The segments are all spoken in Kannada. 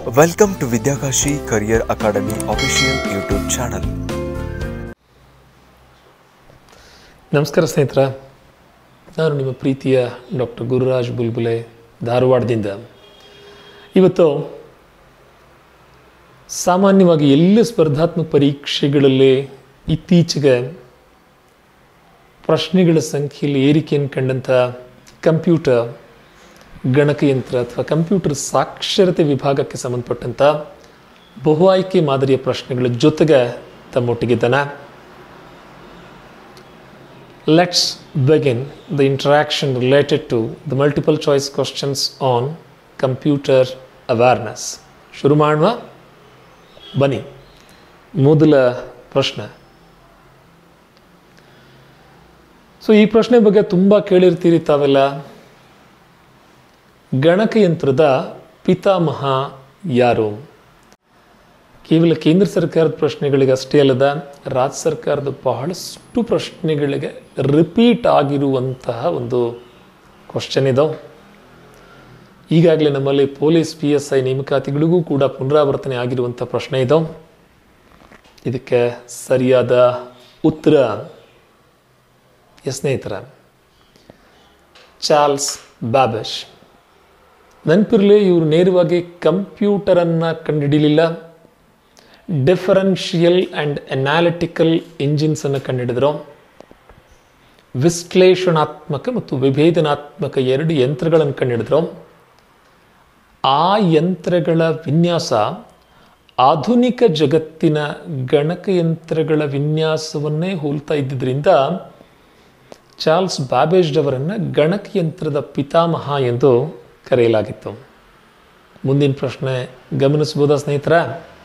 Welcome to Vidyakashi Career Academy official YouTube channel. ನಮಸ್ಕಾರ ಸ್ನೇಹಿತರೆ, ನಾನು ನಿಮ್ಮ ಪ್ರೀತಿಯ ಡಾಕ್ಟರ್ ಗುರುರಾಜ್ ಬುಲ್ಬುಲೆ ಧಾರವಾಡದಿಂದ. ಇವತ್ತು ಸಾಮಾನ್ಯವಾಗಿ ಎಲ್ಲ ಸ್ಪರ್ಧಾತ್ಮಕ ಪರೀಕ್ಷೆಗಳಲ್ಲಿ ಇತ್ತೀಚೆಗೆ ಪ್ರಶ್ನೆಗಳ ಸಂಖ್ಯೆಯಲ್ಲಿ ಏರಿಕೆಯನ್ನು ಕಂಡಂಥ ಕಂಪ್ಯೂಟರ್ ಗಣಕಯಂತ್ರ ಅಥವಾ ಕಂಪ್ಯೂಟರ್ ಸಾಕ್ಷರತೆ ವಿಭಾಗಕ್ಕೆ ಸಂಬಂಧಪಟ್ಟಂಥ ಬಹು ಆಯ್ಕೆ ಮಾದರಿಯ ಪ್ರಶ್ನೆಗಳ ಜೊತೆಗೆ ತಮ್ಮೊಟ್ಟಿಗಿದ್ದಾನೆ. Let's begin the interaction related to the multiple choice questions on computer awareness. ಶುರು ಮಾಡುವ ಬನ್ನಿ. ಮೊದಲ ಪ್ರಶ್ನೆ. ಈ ಪ್ರಶ್ನೆ ಬಗ್ಗೆ ತುಂಬ ಕೇಳಿರ್ತೀರಿ ತಾವೆಲ್ಲ. ಗಣಕಯಂತ್ರದ ಪಿತಾಮಹ ಯಾರು? ಕೇವಲ ಕೇಂದ್ರ ಸರ್ಕಾರದ ಪ್ರಶ್ನೆಗಳಿಗೆ ಅಷ್ಟೇ ಅಲ್ಲದ ರಾಜ್ಯ ಸರ್ಕಾರದ ಬಹಳಷ್ಟು ಪ್ರಶ್ನೆಗಳಿಗೆ ರಿಪೀಟ್ ಆಗಿರುವಂತಹ ಒಂದು ಕ್ವಶನ್ ಇದಾವೆ. ಈಗಾಗಲೇ ನಮ್ಮಲ್ಲಿ ಪೊಲೀಸ್ PSI ನೇಮಕಾತಿಗಳಿಗೂ ಕೂಡ ಪುನರಾವರ್ತನೆ ಆಗಿರುವಂಥ ಪ್ರಶ್ನೆ ಇದಾವೆ. ಇದಕ್ಕೆ ಸರಿಯಾದ ಉತ್ತರ ಸ್ನೇಹಿತರ ಚಾರ್ಲ್ಸ್ ಬ್ಯಾಬೇಜ್. ನೆನಪಿರಲಿ, ಇವರು ನೇರವಾಗಿ ಕಂಪ್ಯೂಟರನ್ನು ಕಂಡುಹಿಡಿಯಲಿಲ್ಲ, ಡಿಫರೆನ್ಷಿಯಲ್ ಆ್ಯಂಡ್ ಅನಾಲಿಟಿಕಲ್ ಇಂಜಿನ್ಸನ್ನು ಕಂಡುಹಿಡಿದ್ರು. ವಿಶ್ಲೇಷಣಾತ್ಮಕ ಮತ್ತು ವಿಭೇದನಾತ್ಮಕ ಎರಡು ಯಂತ್ರಗಳನ್ನು ಕಂಡುಹಿಡಿದ್ರು. ಆ ಯಂತ್ರಗಳ ವಿನ್ಯಾಸ ಆಧುನಿಕ ಜಗತ್ತಿನ ಗಣಕಯಂತ್ರಗಳ ವಿನ್ಯಾಸವನ್ನೇ ಹೋಲ್ತಾ ಇದ್ದಿದ್ದರಿಂದ ಚಾರ್ಲ್ಸ್ ಬ್ಯಾಬೇಜ್ ಅವರನ್ನು ಗಣಕಯಂತ್ರದ ಪಿತಾಮಹ ಎಂದು ಕರೆಯಲಾಗಿತ್ತು. ಮುಂದಿನ ಪ್ರಶ್ನೆ ಗಮನಿಸಬಹುದಾ ಸ್ನೇಹಿತರ?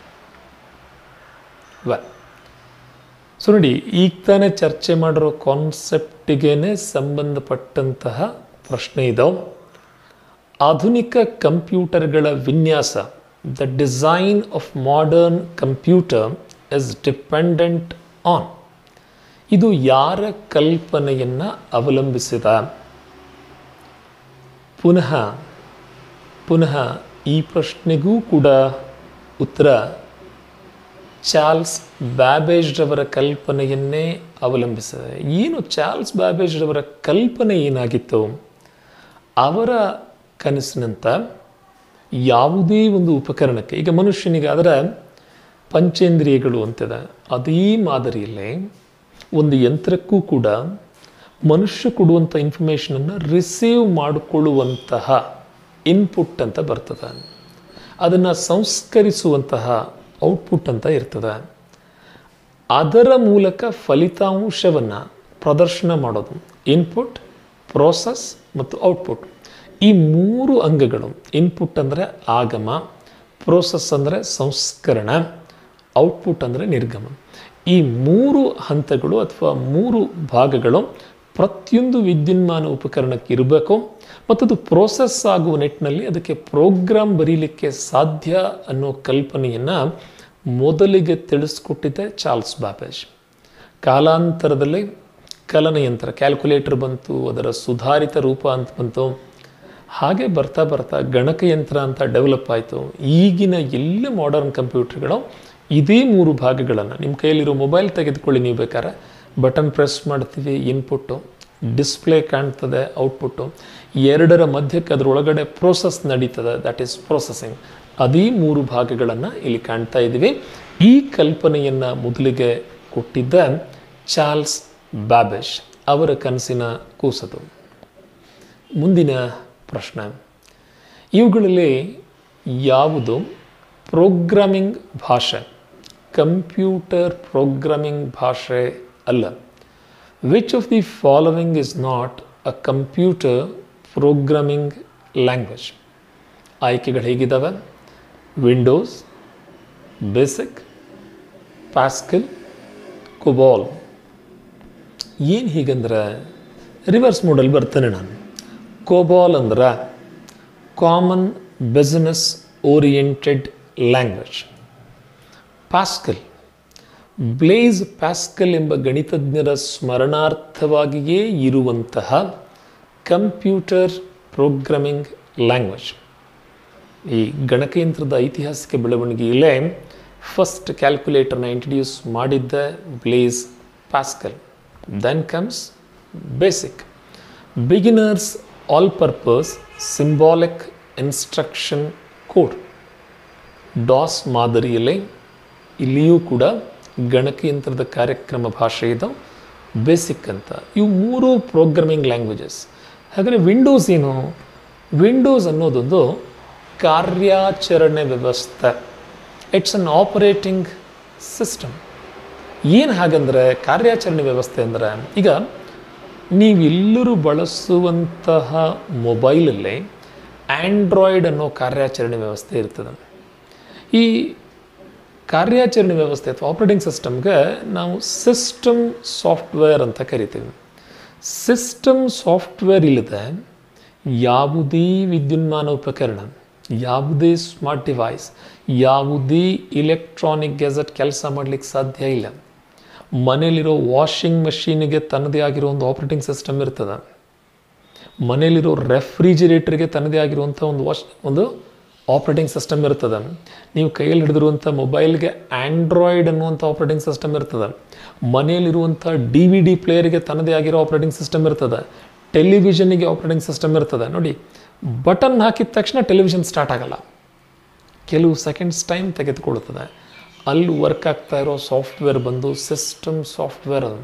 ನೋಡಿ, ಈಗ ತಾನೇ ಚರ್ಚೆ ಮಾಡಿರೋ ಕಾನ್ಸೆಪ್ಟಿಗೇನೆ ಸಂಬಂಧಪಟ್ಟಂತಹ ಪ್ರಶ್ನೆ ಇದಾವೆ. ಆಧುನಿಕ ಕಂಪ್ಯೂಟರ್ಗಳ ವಿನ್ಯಾಸ, the design of modern computer is dependent on, ಇದು ಯಾರ ಕಲ್ಪನೆಯನ್ನು ಅವಲಂಬಿಸಿದ? ಪುನಃ ಈ ಪ್ರಶ್ನೆಗೂ ಕೂಡ ಉತ್ತರ ಚಾರ್ಲ್ಸ್ ಬ್ಯಾಬೇಜ್ ರವರ ಕಲ್ಪನೆಯನ್ನೇ ಅವಲಂಬಿಸಿದೆ. ಏನು ಚಾರ್ಲ್ಸ್ ಬ್ಯಾಬೇಜ್ ರವರ ಕಲ್ಪನೆ ಏನಾಗಿತ್ತು? ಅವರ ಕನಸಿನಂತ ಯಾವುದೇ ಒಂದು ಉಪಕರಣಕ್ಕೆ, ಈಗ ಮನುಷ್ಯನಿಗಾದರೆ ಪಂಚೇಂದ್ರಿಯಗಳು ಅಂತಿದೆ, ಅದೇ ಮಾದರಿಯಲ್ಲೇ ಒಂದು ಯಂತ್ರಕ್ಕೂ ಕೂಡ ಮನುಷ್ಯ ಕೊಡುವಂಥ ಇನ್ಫಾರ್ಮೇಷನನ್ನು ರಿಸೀವ್ ಮಾಡಿಕೊಳ್ಳುವಂತಹ ಇನ್ಪುಟ್ ಅಂತ ಬರ್ತದೆ, ಅದನ್ನು ಸಂಸ್ಕರಿಸುವಂತಹ ಔಟ್ಪುಟ್ ಅಂತ ಇರ್ತದೆ. ಅದರ ಮೂಲಕ ಫಲಿತಾಂಶವನ್ನು ಪ್ರದರ್ಶನ ಮಾಡೋದು ಇನ್ಪುಟ್, ಪ್ರೋಸೆಸ್ ಮತ್ತು ಔಟ್ಪುಟ್. ಈ ಮೂರು ಅಂಗಗಳು, ಇನ್ಪುಟ್ ಅಂದರೆ ಆಗಮ, ಪ್ರೋಸೆಸ್ ಅಂದರೆ ಸಂಸ್ಕರಣ, ಔಟ್ಪುಟ್ ಅಂದರೆ ನಿರ್ಗಮ. ಈ ಮೂರು ಹಂತಗಳು ಅಥವಾ ಮೂರು ಭಾಗಗಳು ಪ್ರತಿಯೊಂದು ವಿದ್ಯುನ್ಮಾನ ಉಪಕರಣಕ್ಕೆ ಇರಬೇಕು ಮತ್ತು ಅದು ಪ್ರೋಸೆಸ್ ಆಗುವ ನಿಟ್ಟಿನಲ್ಲಿ ಅದಕ್ಕೆ ಪ್ರೋಗ್ರಾಮ್ ಬರೀಲಿಕ್ಕೆ ಸಾಧ್ಯ ಅನ್ನೋ ಕಲ್ಪನೆಯನ್ನು ಮೊದಲಿಗೆ ತಿಳಿಸ್ಕೊಟ್ಟಿದ್ದೆ ಚಾರ್ಲ್ಸ್ ಬ್ಯಾಬೇಜ್. ಕಾಲಾಂತರದಲ್ಲಿ ಕಲನಯಂತ್ರ, ಕ್ಯಾಲ್ಕುಲೇಟರ್ ಬಂತು, ಅದರ ಸುಧಾರಿತ ರೂಪ ಅಂತ ಬಂತು. ಹಾಗೆ ಬರ್ತಾ ಬರ್ತಾ ಗಣಕಯಂತ್ರ ಅಂತ ಡೆವಲಪ್ ಆಯಿತು. ಈಗಿನ ಎಲ್ಲ ಮಾಡರ್ನ್ ಕಂಪ್ಯೂಟರ್ಗಳು ಇದೇ ಮೂರು ಭಾಗಗಳನ್ನು, ನಿಮ್ಮ ಕೈಯಲ್ಲಿರೋ ಮೊಬೈಲ್ ತೆಗೆದುಕೊಳ್ಳಿ, ನೀವು ಬೇಕಾದ್ರೆ ಬಟನ್ ಪ್ರೆಸ್ ಮಾಡ್ತೀವಿ, ಇನ್ಪುಟ್ಟು, ಡಿಸ್ಪ್ಲೇ ಕಾಣ್ತದೆ, ಔಟ್ಪುಟ್ಟು, ಎರಡರ ಮಧ್ಯಕ್ಕೆ ಅದರೊಳಗಡೆ ಪ್ರೋಸೆಸ್ ನಡೀತದೆ, ದಟ್ ಈಸ್ ಪ್ರೊಸೆಸಿಂಗ್. ಅದೇ ಮೂರು ಭಾಗಗಳನ್ನು ಇಲ್ಲಿ ಕಾಣ್ತಾ ಇದ್ದೀವಿ. ಈ ಕಲ್ಪನೆಯನ್ನು ಮೊದಲಿಗೆ ಕೊಟ್ಟಿದ್ದ ಚಾರ್ಲ್ಸ್ ಬ್ಯಾಬೇಜ್, ಅವರ ಕನಸಿನ ಕೂಸದು. ಮುಂದಿನ ಪ್ರಶ್ನೆ, ಇವುಗಳಲ್ಲಿ ಯಾವುದು ಪ್ರೋಗ್ರಾಮಿಂಗ್ ಭಾಷೆ, ಕಂಪ್ಯೂಟರ್ ಪ್ರೋಗ್ರಾಮಿಂಗ್ ಭಾಷೆ ಅಲ್ಲ? Which of the following is not a computer programming language? ಆಯ್ಕೆಗಳು ಹೇಗಿದ್ದಾವೆ? Windows, BASIC, Pascal, COBOL. ಏನು ಹೀಗಂದ್ರೆ ರಿವರ್ಸ್ ಮೋಡಲ್ ಬರ್ತಾನೆ ನಾನು. ಕೊಬಾಲ್ ಅಂದ್ರೆ common business oriented language. Pascal, Blaise Pascal ಎಂಬ ಗಣಿತಜ್ಞರ ಸ್ಮರಣಾರ್ಥವಾಗಿಯೇ ಇರುವಂತಹ ಕಂಪ್ಯೂಟರ್ ಪ್ರೋಗ್ರಾಮಿಂಗ್ ಲ್ಯಾಂಗ್ವೇಜ್. ಈ ಗಣಕಯಂತ್ರದ ಐತಿಹಾಸಿಕ ಬೆಳವಣಿಗೆಯಲ್ಲೇ ಫಸ್ಟ್ ಕ್ಯಾಲ್ಕುಲೇಟರ್ನ ಇಂಟ್ರಡ್ಯೂಸ್ ಮಾಡಿದ್ದ Blaise Pascal. Then comes BASIC, beginners all purpose symbolic instruction code. DOS ಮಾದರಿಯಲ್ಲೇ ಇಲ್ಲಿಯೂ ಕೂಡ ಗಣಕಯಂತ್ರದ ಕಾರ್ಯಕ್ರಮ ಭಾಷೆ ಇದು ಬೇಸಿಕ್ ಅಂತ. ಇವು 3 ಪ್ರೋಗ್ರಾಮಿಂಗ್ ಲ್ಯಾಂಗ್ವೇಜಸ್. ಹಾಗಾದರೆ ವಿಂಡೋಸ್ ಏನು? ವಿಂಡೋಸ್ ಅನ್ನೋದೊಂದು ಕಾರ್ಯಾಚರಣೆ ವ್ಯವಸ್ಥೆ. It's an operating system. ಏನು ಹಾಗಂದರೆ ಕಾರ್ಯಾಚರಣೆ ವ್ಯವಸ್ಥೆ ಅಂದರೆ, ಈಗ ನೀವೆಲ್ಲರೂ ಬಳಸುವಂತಹ ಮೊಬೈಲಲ್ಲೇ ಆ್ಯಂಡ್ರಾಯ್ಡ್ ಅನ್ನೋ ಕಾರ್ಯಾಚರಣೆ ವ್ಯವಸ್ಥೆ ಇರ್ತದೆ. ಈ ಕಾರ್ಯಾಚರಣೆ ವ್ಯವಸ್ಥೆ ಅಥವಾ ಆಪರೇಟಿಂಗ್ ಸಿಸ್ಟಮ್ಗೆ ನಾವು ಸಿಸ್ಟಮ್ ಸಾಫ್ಟ್ವೇರ್ ಅಂತ ಕರಿತೀವಿ. ಸಿಸ್ಟಮ್ ಸಾಫ್ಟ್ವೇರ್ ಇಲ್ಲದೆ ಯಾವುದೇ ವಿದ್ಯುನ್ಮಾನ ಉಪಕರಣ, ಯಾವುದೇ ಸ್ಮಾರ್ಟ್ ಡಿವೈಸ್, ಯಾವುದೇ ಇಲೆಕ್ಟ್ರಾನಿಕ್ ಗ್ಯಾಜೆಟ್ ಕೆಲಸ ಮಾಡಲಿಕ್ಕೆ ಸಾಧ್ಯ ಇಲ್ಲ. ಮನೇಲಿರೋ ವಾಷಿಂಗ್ ಮಷೀನಿಗೆ ತನ್ನದೇ ಆಗಿರೋ ಒಂದು ಆಪರೇಟಿಂಗ್ ಸಿಸ್ಟಮ್ ಇರ್ತದೆ. ಮನೇಲಿರೋ ರೆಫ್ರಿಜಿರೇಟರ್ಗೆ ತನ್ನದೇ ಆಗಿರುವಂಥ ಒಂದು ಆಪರೇಟಿಂಗ್ ಸಿಸ್ಟಮ್ ಇರ್ತದೆ. ನೀವು ಕೈಯಲ್ಲಿ ಹಿಡಿದಿರುವಂಥ ಮೊಬೈಲ್ಗೆ ಆ್ಯಂಡ್ರಾಯ್ಡ್ ಅನ್ನುವಂಥ ಆಪರೇಟಿಂಗ್ ಸಿಸ್ಟಮ್ ಇರ್ತದೆ. ಮನೆಯಲ್ಲಿರುವಂಥ DVD ಪ್ಲೇಯರ್ಗೆ ತನ್ನದೇ ಆಗಿರೋ ಆಪರೇಟಿಂಗ್ ಸಿಸ್ಟಮ್ ಇರ್ತದೆ. ಟೆಲಿವಿಷನ್ನಿಗೆ ಆಪರೇಟಿಂಗ್ ಸಿಸ್ಟಮ್ ಇರ್ತದೆ. ನೋಡಿ, ಬಟನ್ ಹಾಕಿದ ತಕ್ಷಣ ಟೆಲಿವಿಷನ್ ಸ್ಟಾರ್ಟ್ ಆಗಲ್ಲ, ಕೆಲವು ಸೆಕೆಂಡ್ಸ್ ಟೈಮ್ ತೆಗೆದುಕೊಳ್ಳುತ್ತದೆ. ಅಲ್ಲಿ ವರ್ಕ್ ಆಗ್ತಾ ಇರೋ ಸಾಫ್ಟ್ವೇರ್ ಬಂದು ಸಿಸ್ಟಮ್ ಸಾಫ್ಟ್ವೇರ್. ಅದು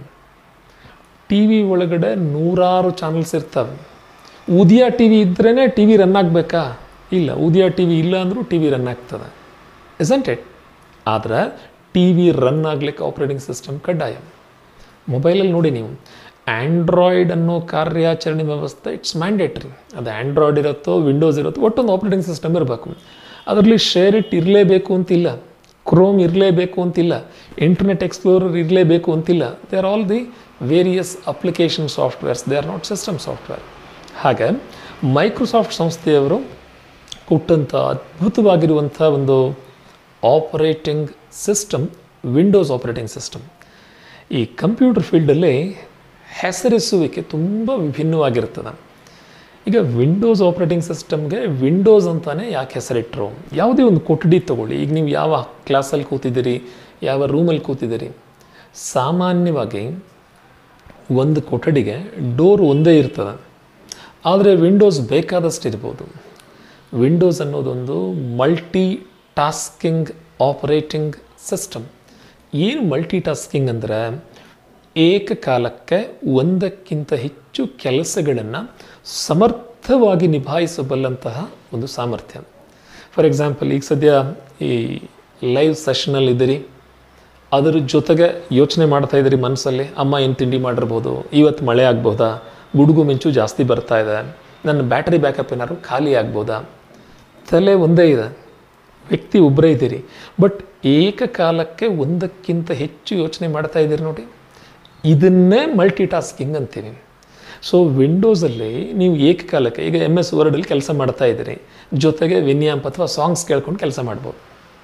TV ಒಳಗಡೆ 100 ಚಾನಲ್ಸ್ ಇರ್ತವೆ. ಉದಯ TV ಇದ್ರೇ TV ರನ್ ಆಗಬೇಕಾ? ಇಲ್ಲ. ಉದಯ TV ಇಲ್ಲ ಅಂದರೂ TV ರನ್ ಆಗ್ತದೆ, ಇಸಂಟ್ ಇಟ್? ಆದರೆ TV ರನ್ ಆಗಲಿಕ್ಕೆ ಆಪರೇಟಿಂಗ್ ಸಿಸ್ಟಮ್ ಕಡ್ಡಾಯ. ಮೊಬೈಲಲ್ಲಿ ನೋಡಿ ನೀವು, ಆ್ಯಂಡ್ರಾಯ್ಡ್ ಅನ್ನೋ ಕಾರ್ಯಾಚರಣೆ ವ್ಯವಸ್ಥೆ ಇಟ್ಸ್ ಮ್ಯಾಂಡೇಟ್ರಿ. ಅದು ಆ್ಯಂಡ್ರಾಯ್ಡ್ ಇರುತ್ತೋ ವಿಂಡೋಸ್ ಇರುತ್ತೋ ಒಟ್ಟೊಂದು ಆಪರೇಟಿಂಗ್ ಸಿಸ್ಟಮ್ ಇರಬೇಕು. ಅದರಲ್ಲಿ ಶೇರ್ ಇಟ್ ಇರಲೇಬೇಕು ಅಂತಿಲ್ಲ, ಕ್ರೋಮ್ ಇರಲೇಬೇಕು ಅಂತಿಲ್ಲ, ಇಂಟರ್ನೆಟ್ ಎಕ್ಸ್ಪ್ಲೋರರ್ ಇರಲೇಬೇಕು ಅಂತಿಲ್ಲ. They are all the various application softwares, they are not system software. ಹಾಗೆ ಮೈಕ್ರೋಸಾಫ್ಟ್ ಸಂಸ್ಥೆಯವರು ಕೊಟ್ಟಂಥ ಅದ್ಭುತವಾಗಿರುವಂಥ ಒಂದು operating system Windows operating system. ಈ ಕಂಪ್ಯೂಟರ್ ಫೀಲ್ಡಲ್ಲಿ ಹೆಸರಿಸುವಿಕೆ ತುಂಬ ವಿಭಿನ್ನವಾಗಿರ್ತದೆ. ಈಗ ವಿಂಡೋಸ್ ಆಪರೇಟಿಂಗ್ ಸಿಸ್ಟಮ್ಗೆ ವಿಂಡೋಸ್ ಅಂತಾನೆ ಯಾಕೆ ಹೆಸರಿಟ್ಟರು? ಯಾವುದೇ ಒಂದು ಕೊಠಡಿ ತಗೊಳ್ಳಿ. ಈಗ ನೀವು ಯಾವ ಕ್ಲಾಸಲ್ಲಿ ಕೂತಿದ್ದೀರಿ, ಯಾವ ರೂಮಲ್ಲಿ ಕೂತಿದ್ದೀರಿ, ಸಾಮಾನ್ಯವಾಗಿ ಒಂದು ಕೊಠಡಿಗೆ ಡೋರ್ ಒಂದೇ ಇರ್ತದೆ. ಆದರೆ ವಿಂಡೋಸ್ ಬೇಕಾದಷ್ಟು ಇರ್ಬೋದು. ವಿಂಡೋಸ್ ಅನ್ನೋದೊಂದು ಮಲ್ಟಿ ಟಾಸ್ಕಿಂಗ್ ಆಪರೇಟಿಂಗ್ ಸಿಸ್ಟಮ್. ಏನು ಮಲ್ಟಿ ಟಾಸ್ಕಿಂಗ್ ಅಂದರೆ, ಏಕಕಾಲಕ್ಕೆ ಒಂದಕ್ಕಿಂತ ಹೆಚ್ಚು ಕೆಲಸಗಳನ್ನು ಸಮರ್ಥವಾಗಿ ನಿಭಾಯಿಸಬಲ್ಲಂತಹ ಒಂದು ಸಾಮರ್ಥ್ಯ. ಫಾರ್ ಎಕ್ಸಾಂಪಲ್, ಈಗ ಸದ್ಯ ಈ ಲೈವ್ ಸೆಷನಲ್ಲಿದ್ದೀರಿ, ಅದರ ಜೊತೆಗೆ ಯೋಚನೆ ಮಾಡ್ತಾ ಇದ್ದೀರಿ ಮನಸ್ಸಲ್ಲಿ, ಅಮ್ಮ ಏನು ತಿಂಡಿ ಮಾಡಿರ್ಬೋದು, ಇವತ್ತು ಮಳೆ ಆಗ್ಬೋದಾ, ಗುಡುಗು ಮಿಂಚು ಜಾಸ್ತಿ ಬರ್ತಾ ಇದೆ, ನನ್ನ ಬ್ಯಾಟರಿ ಬ್ಯಾಕಪ್ ಏನಾದ್ರು ಖಾಲಿ ಆಗ್ಬೋದಾ. ತಲೆ ಒಂದೇ ಇದೆ, ವ್ಯಕ್ತಿ ಒಬ್ಬರೇ ಇದ್ದೀರಿ, ಬಟ್ ಏಕಕಾಲಕ್ಕೆ ಒಂದಕ್ಕಿಂತ ಹೆಚ್ಚು ಯೋಚನೆ ಮಾಡ್ತಾ ಇದ್ದೀರಿ ನೋಡಿ, ಇದನ್ನೇ ಮಲ್ಟಿ ಟಾಸ್ಕಿಂಗ್ ಅಂತೀವಿ. ಸೊ ವಿಂಡೋಸಲ್ಲಿ ನೀವು ಏಕಕಾಲಕ್ಕೆ, ಈಗ MS ವರ್ಡಲ್ಲಿ ಕೆಲಸ ಮಾಡ್ತಾ ಇದ್ದೀರಿ, ಜೊತೆಗೆ ವಿನ್ಯಾಂಪ್ ಅಥವಾ ಸಾಂಗ್ಸ್ ಕೇಳ್ಕೊಂಡು ಕೆಲಸ ಮಾಡ್ಬೋದು.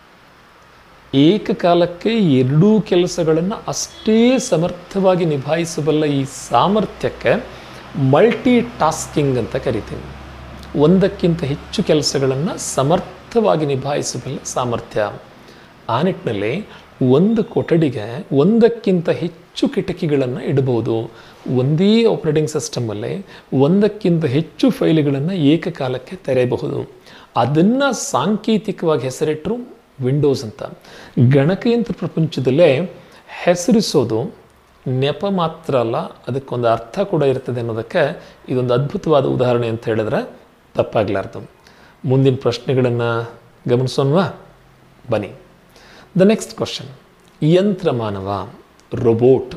ಏಕಕಾಲಕ್ಕೆ ಎರಡೂ ಕೆಲಸಗಳನ್ನು ಅಷ್ಟೇ ಸಮರ್ಥವಾಗಿ ನಿಭಾಯಿಸಬಲ್ಲ ಈ ಸಾಮರ್ಥ್ಯಕ್ಕೆ ಮಲ್ಟಿ ಟಾಸ್ಕಿಂಗ್ ಅಂತ ಕರಿತೀವಿ. ಒಂದಕ್ಕಿಂತ ಹೆಚ್ಚು ಕೆಲಸಗಳನ್ನು ಸಮರ್ಥವಾಗಿ ನಿಭಾಯಿಸಬಲ್ಲ ಸಾಮರ್ಥ್ಯ. ಆ ನಿಟ್ಟಿನಲ್ಲಿ ಒಂದು ಕೊಠಡಿಗೆ ಒಂದಕ್ಕಿಂತ ಹೆಚ್ಚು ಕಿಟಕಿಗಳನ್ನು ಇಡಬಹುದು. ಒಂದೇ ಆಪರೇಟಿಂಗ್ ಸಿಸ್ಟಮಲ್ಲಿ ಒಂದಕ್ಕಿಂತ ಹೆಚ್ಚು ಫೈಲ್ಗಳನ್ನು ಏಕಕಾಲಕ್ಕೆ ತೆರೆಯಬಹುದು. ಅದನ್ನು ಸಾಂಕೇತಿಕವಾಗಿ ಹೆಸರಿಟ್ಟರು ವಿಂಡೋಸ್ ಅಂತ. ಗಣಕಯಂತ್ರ ಪ್ರಪಂಚದಲ್ಲೇ ಹೆಸರಿಸೋದು ನೆಪ ಮಾತ್ರ ಅಲ್ಲ, ಅದಕ್ಕೊಂದು ಅರ್ಥ ಕೂಡ ಇರ್ತದೆ ಅನ್ನೋದಕ್ಕೆ ಇದೊಂದು ಅದ್ಭುತವಾದ ಉದಾಹರಣೆ ಅಂತ ಹೇಳಿದ್ರೆ ತಪ್ಪಾಗಲಾರ್ದು. ಮುಂದಿನ ಪ್ರಶ್ನೆಗಳನ್ನು ಗಮನಿಸೋಣವಾ? ಬನ್ನಿ. ದ ನೆಕ್ಸ್ಟ್ ಕ್ವಶನ್, ಯಂತ್ರಮಾನವ, ರೋಬೋಟ್,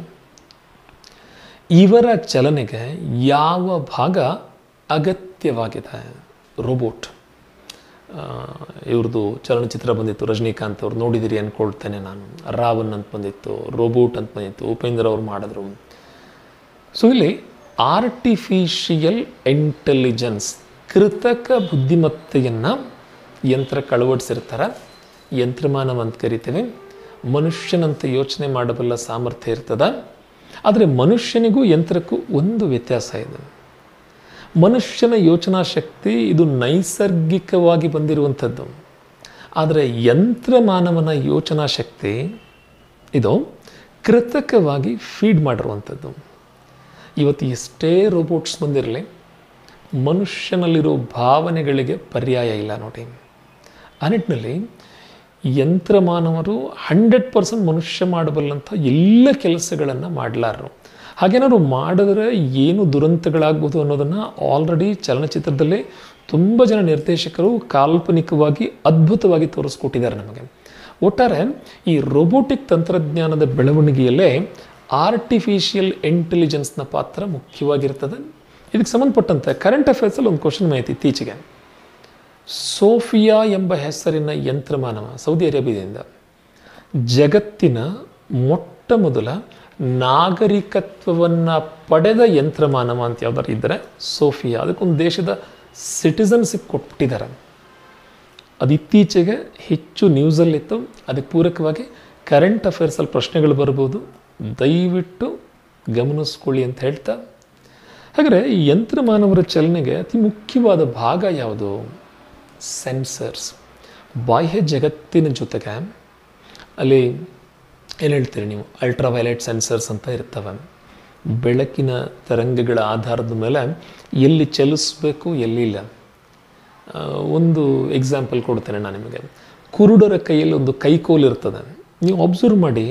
ಇವರ ಚಲನೆಗೆ ಯಾವ ಭಾಗ ಅಗತ್ಯವಾಗಿದೆ? ರೋಬೋಟ್, ಇವ್ರದ್ದು ಚಲನಚಿತ್ರ ಬಂದಿತ್ತು, ರಜನಿಕಾಂತ್ ಅವ್ರು ನೋಡಿದಿರಿ ಅಂದ್ಕೊಳ್ತೇನೆ ನಾನು. ರಾವನ್ ಅಂತ ಬಂದಿತ್ತು, ರೋಬೋಟ್ ಅಂತ ಬಂದಿತ್ತು, ಉಪೇಂದ್ರ ಅವ್ರು ಮಾಡಿದ್ರು. ಸೊ ಇಲ್ಲಿ ಆರ್ಟಿಫಿಷಿಯಲ್ ಇಂಟೆಲಿಜೆನ್ಸ್, ಕೃತಕ ಬುದ್ಧಿಮತ್ತೆಯನ್ನು ಯಂತ್ರಕ್ಕೆ ಅಳವಡಿಸಿರ್ತಾರೆ, ಯಂತ್ರಮಾನವ ಅಂತ ಕರಿತೀವಿ. ಮನುಷ್ಯನಂತೆ ಯೋಚನೆ ಮಾಡಬಲ್ಲ ಸಾಮರ್ಥ್ಯ ಇರ್ತದೆ. ಆದರೆ ಮನುಷ್ಯನಿಗೂ ಯಂತ್ರಕ್ಕೂ ಒಂದು ವ್ಯತ್ಯಾಸ ಇದೆ. ಮನುಷ್ಯನ ಯೋಚನಾ ಶಕ್ತಿ ಇದು ನೈಸರ್ಗಿಕವಾಗಿ ಬಂದಿರುವಂಥದ್ದು. ಆದರೆ ಯಂತ್ರ ಮಾನವನ ಯೋಚನಾ ಶಕ್ತಿ ಇದು ಕೃತಕವಾಗಿ ಫೀಡ್ ಮಾಡಿರುವಂಥದ್ದು. ಇವತ್ತು ಎಷ್ಟೇ ರೋಬೋಟ್ಸ್ ಬಂದಿರಲಿ, ಮನುಷ್ಯನಲ್ಲಿರೋ ಭಾವನೆಗಳಿಗೆ ಪರ್ಯಾಯ ಇಲ್ಲ ನೋಡಿ. ಆ ನಿಟ್ಟಿನಲ್ಲಿ ಯಂತ್ರ ಮಾನವರು 100% ಮನುಷ್ಯ ಮಾಡಬಲ್ಲಂಥ ಎಲ್ಲ ಕೆಲಸಗಳನ್ನು ಮಾಡಲಾರರು. ಹಾಗೇನಾದ್ರು ಮಾಡಿದ್ರೆ ಏನು ದುರಂತಗಳಾಗ್ಬೋದು ಅನ್ನೋದನ್ನು ಆಲ್ರೆಡಿ ಚಲನಚಿತ್ರದಲ್ಲೇ ತುಂಬ ಜನ ನಿರ್ದೇಶಕರು ಕಾಲ್ಪನಿಕವಾಗಿ ಅದ್ಭುತವಾಗಿ ತೋರಿಸ್ಕೊಟ್ಟಿದ್ದಾರೆ ನಮಗೆ. ಒಟ್ಟಾರೆ ಈ ರೋಬೋಟಿಕ್ ತಂತ್ರಜ್ಞಾನದ ಬೆಳವಣಿಗೆಯಲ್ಲೇ ಆರ್ಟಿಫಿಷಿಯಲ್ ಇಂಟೆಲಿಜೆನ್ಸ್ನ ಪಾತ್ರ ಮುಖ್ಯವಾಗಿರ್ತದೆ. ಇದಕ್ಕೆ ಸಂಬಂಧಪಟ್ಟಂತೆ ಕರೆಂಟ್ ಅಫೇರ್ಸಲ್ಲಿ ಒಂದು ಕ್ವಶನ್ ಮಾಹಿತಿ ಇತ್ತೀಚೆಗೆ. ಸೋಫಿಯಾ ಎಂಬ ಹೆಸರಿನ ಯಂತ್ರಮಾನವ ಸೌದಿ ಅರೇಬಿಯಾದಿಂದ ಜಗತ್ತಿನ ಮೊಟ್ಟ ಮೊದಲ ನಾಗರಿಕತ್ವವನ್ನು ಪಡೆದ ಯಂತ್ರಮಾನವ ಅಂತ ಯಾವ್ದಾರು ಇದ್ದರೆ ಸೋಫಿಯಾ. ಅದಕ್ಕೊಂದು ದೇಶದ ಸಿಟಿಸನ್ಶಿಪ್ ಕೊಟ್ಟಿದ್ದಾರೆ. ಅದು ಇತ್ತೀಚೆಗೆ ಹೆಚ್ಚು ನ್ಯೂಸಲ್ಲಿತ್ತು. ಅದಕ್ಕೆ ಪೂರಕವಾಗಿ ಕರೆಂಟ್ ಅಫೇರ್ಸಲ್ಲಿ ಪ್ರಶ್ನೆಗಳು ಬರ್ಬೋದು, ದಯವಿಟ್ಟು ಗಮನಿಸ್ಕೊಳ್ಳಿ ಅಂತ ಹೇಳ್ತಾ, ಹಾಗಾದರೆ ಈ ಯಂತ್ರಮಾನವರ ಚಲನೆಗೆ ಅತಿ ಮುಖ್ಯವಾದ ಭಾಗ ಯಾವುದು? ಸೆನ್ಸರ್ಸ್. ಬಾಹ್ಯ ಜಗತ್ತಿನ ಜೊತೆಗೆ ಅಲ್ಲಿ ಏನು ಹೇಳ್ತೀರಿ ನೀವು, ಅಲ್ಟ್ರಾವೈಲೆಟ್ ಸೆನ್ಸರ್ಸ್ ಅಂತ ಇರ್ತವೆ. ಬೆಳಕಿನ ತರಂಗಗಳ ಆಧಾರದ ಮೇಲೆ ಎಲ್ಲಿ ಚಲಿಸಬೇಕು ಎಲ್ಲಿಲ್ಲ. ಒಂದು ಎಕ್ಸಾಂಪಲ್ ಕೊಡ್ತೇನೆ ನಾನು ನಿಮಗೆ. ಕುರುಡರ ಕೈಯಲ್ಲಿ ಒಂದು ಕೈಕೋಲು ಇರ್ತದೆ. ನೀವು ಅಬ್ಸರ್ವ್ ಮಾಡಿ,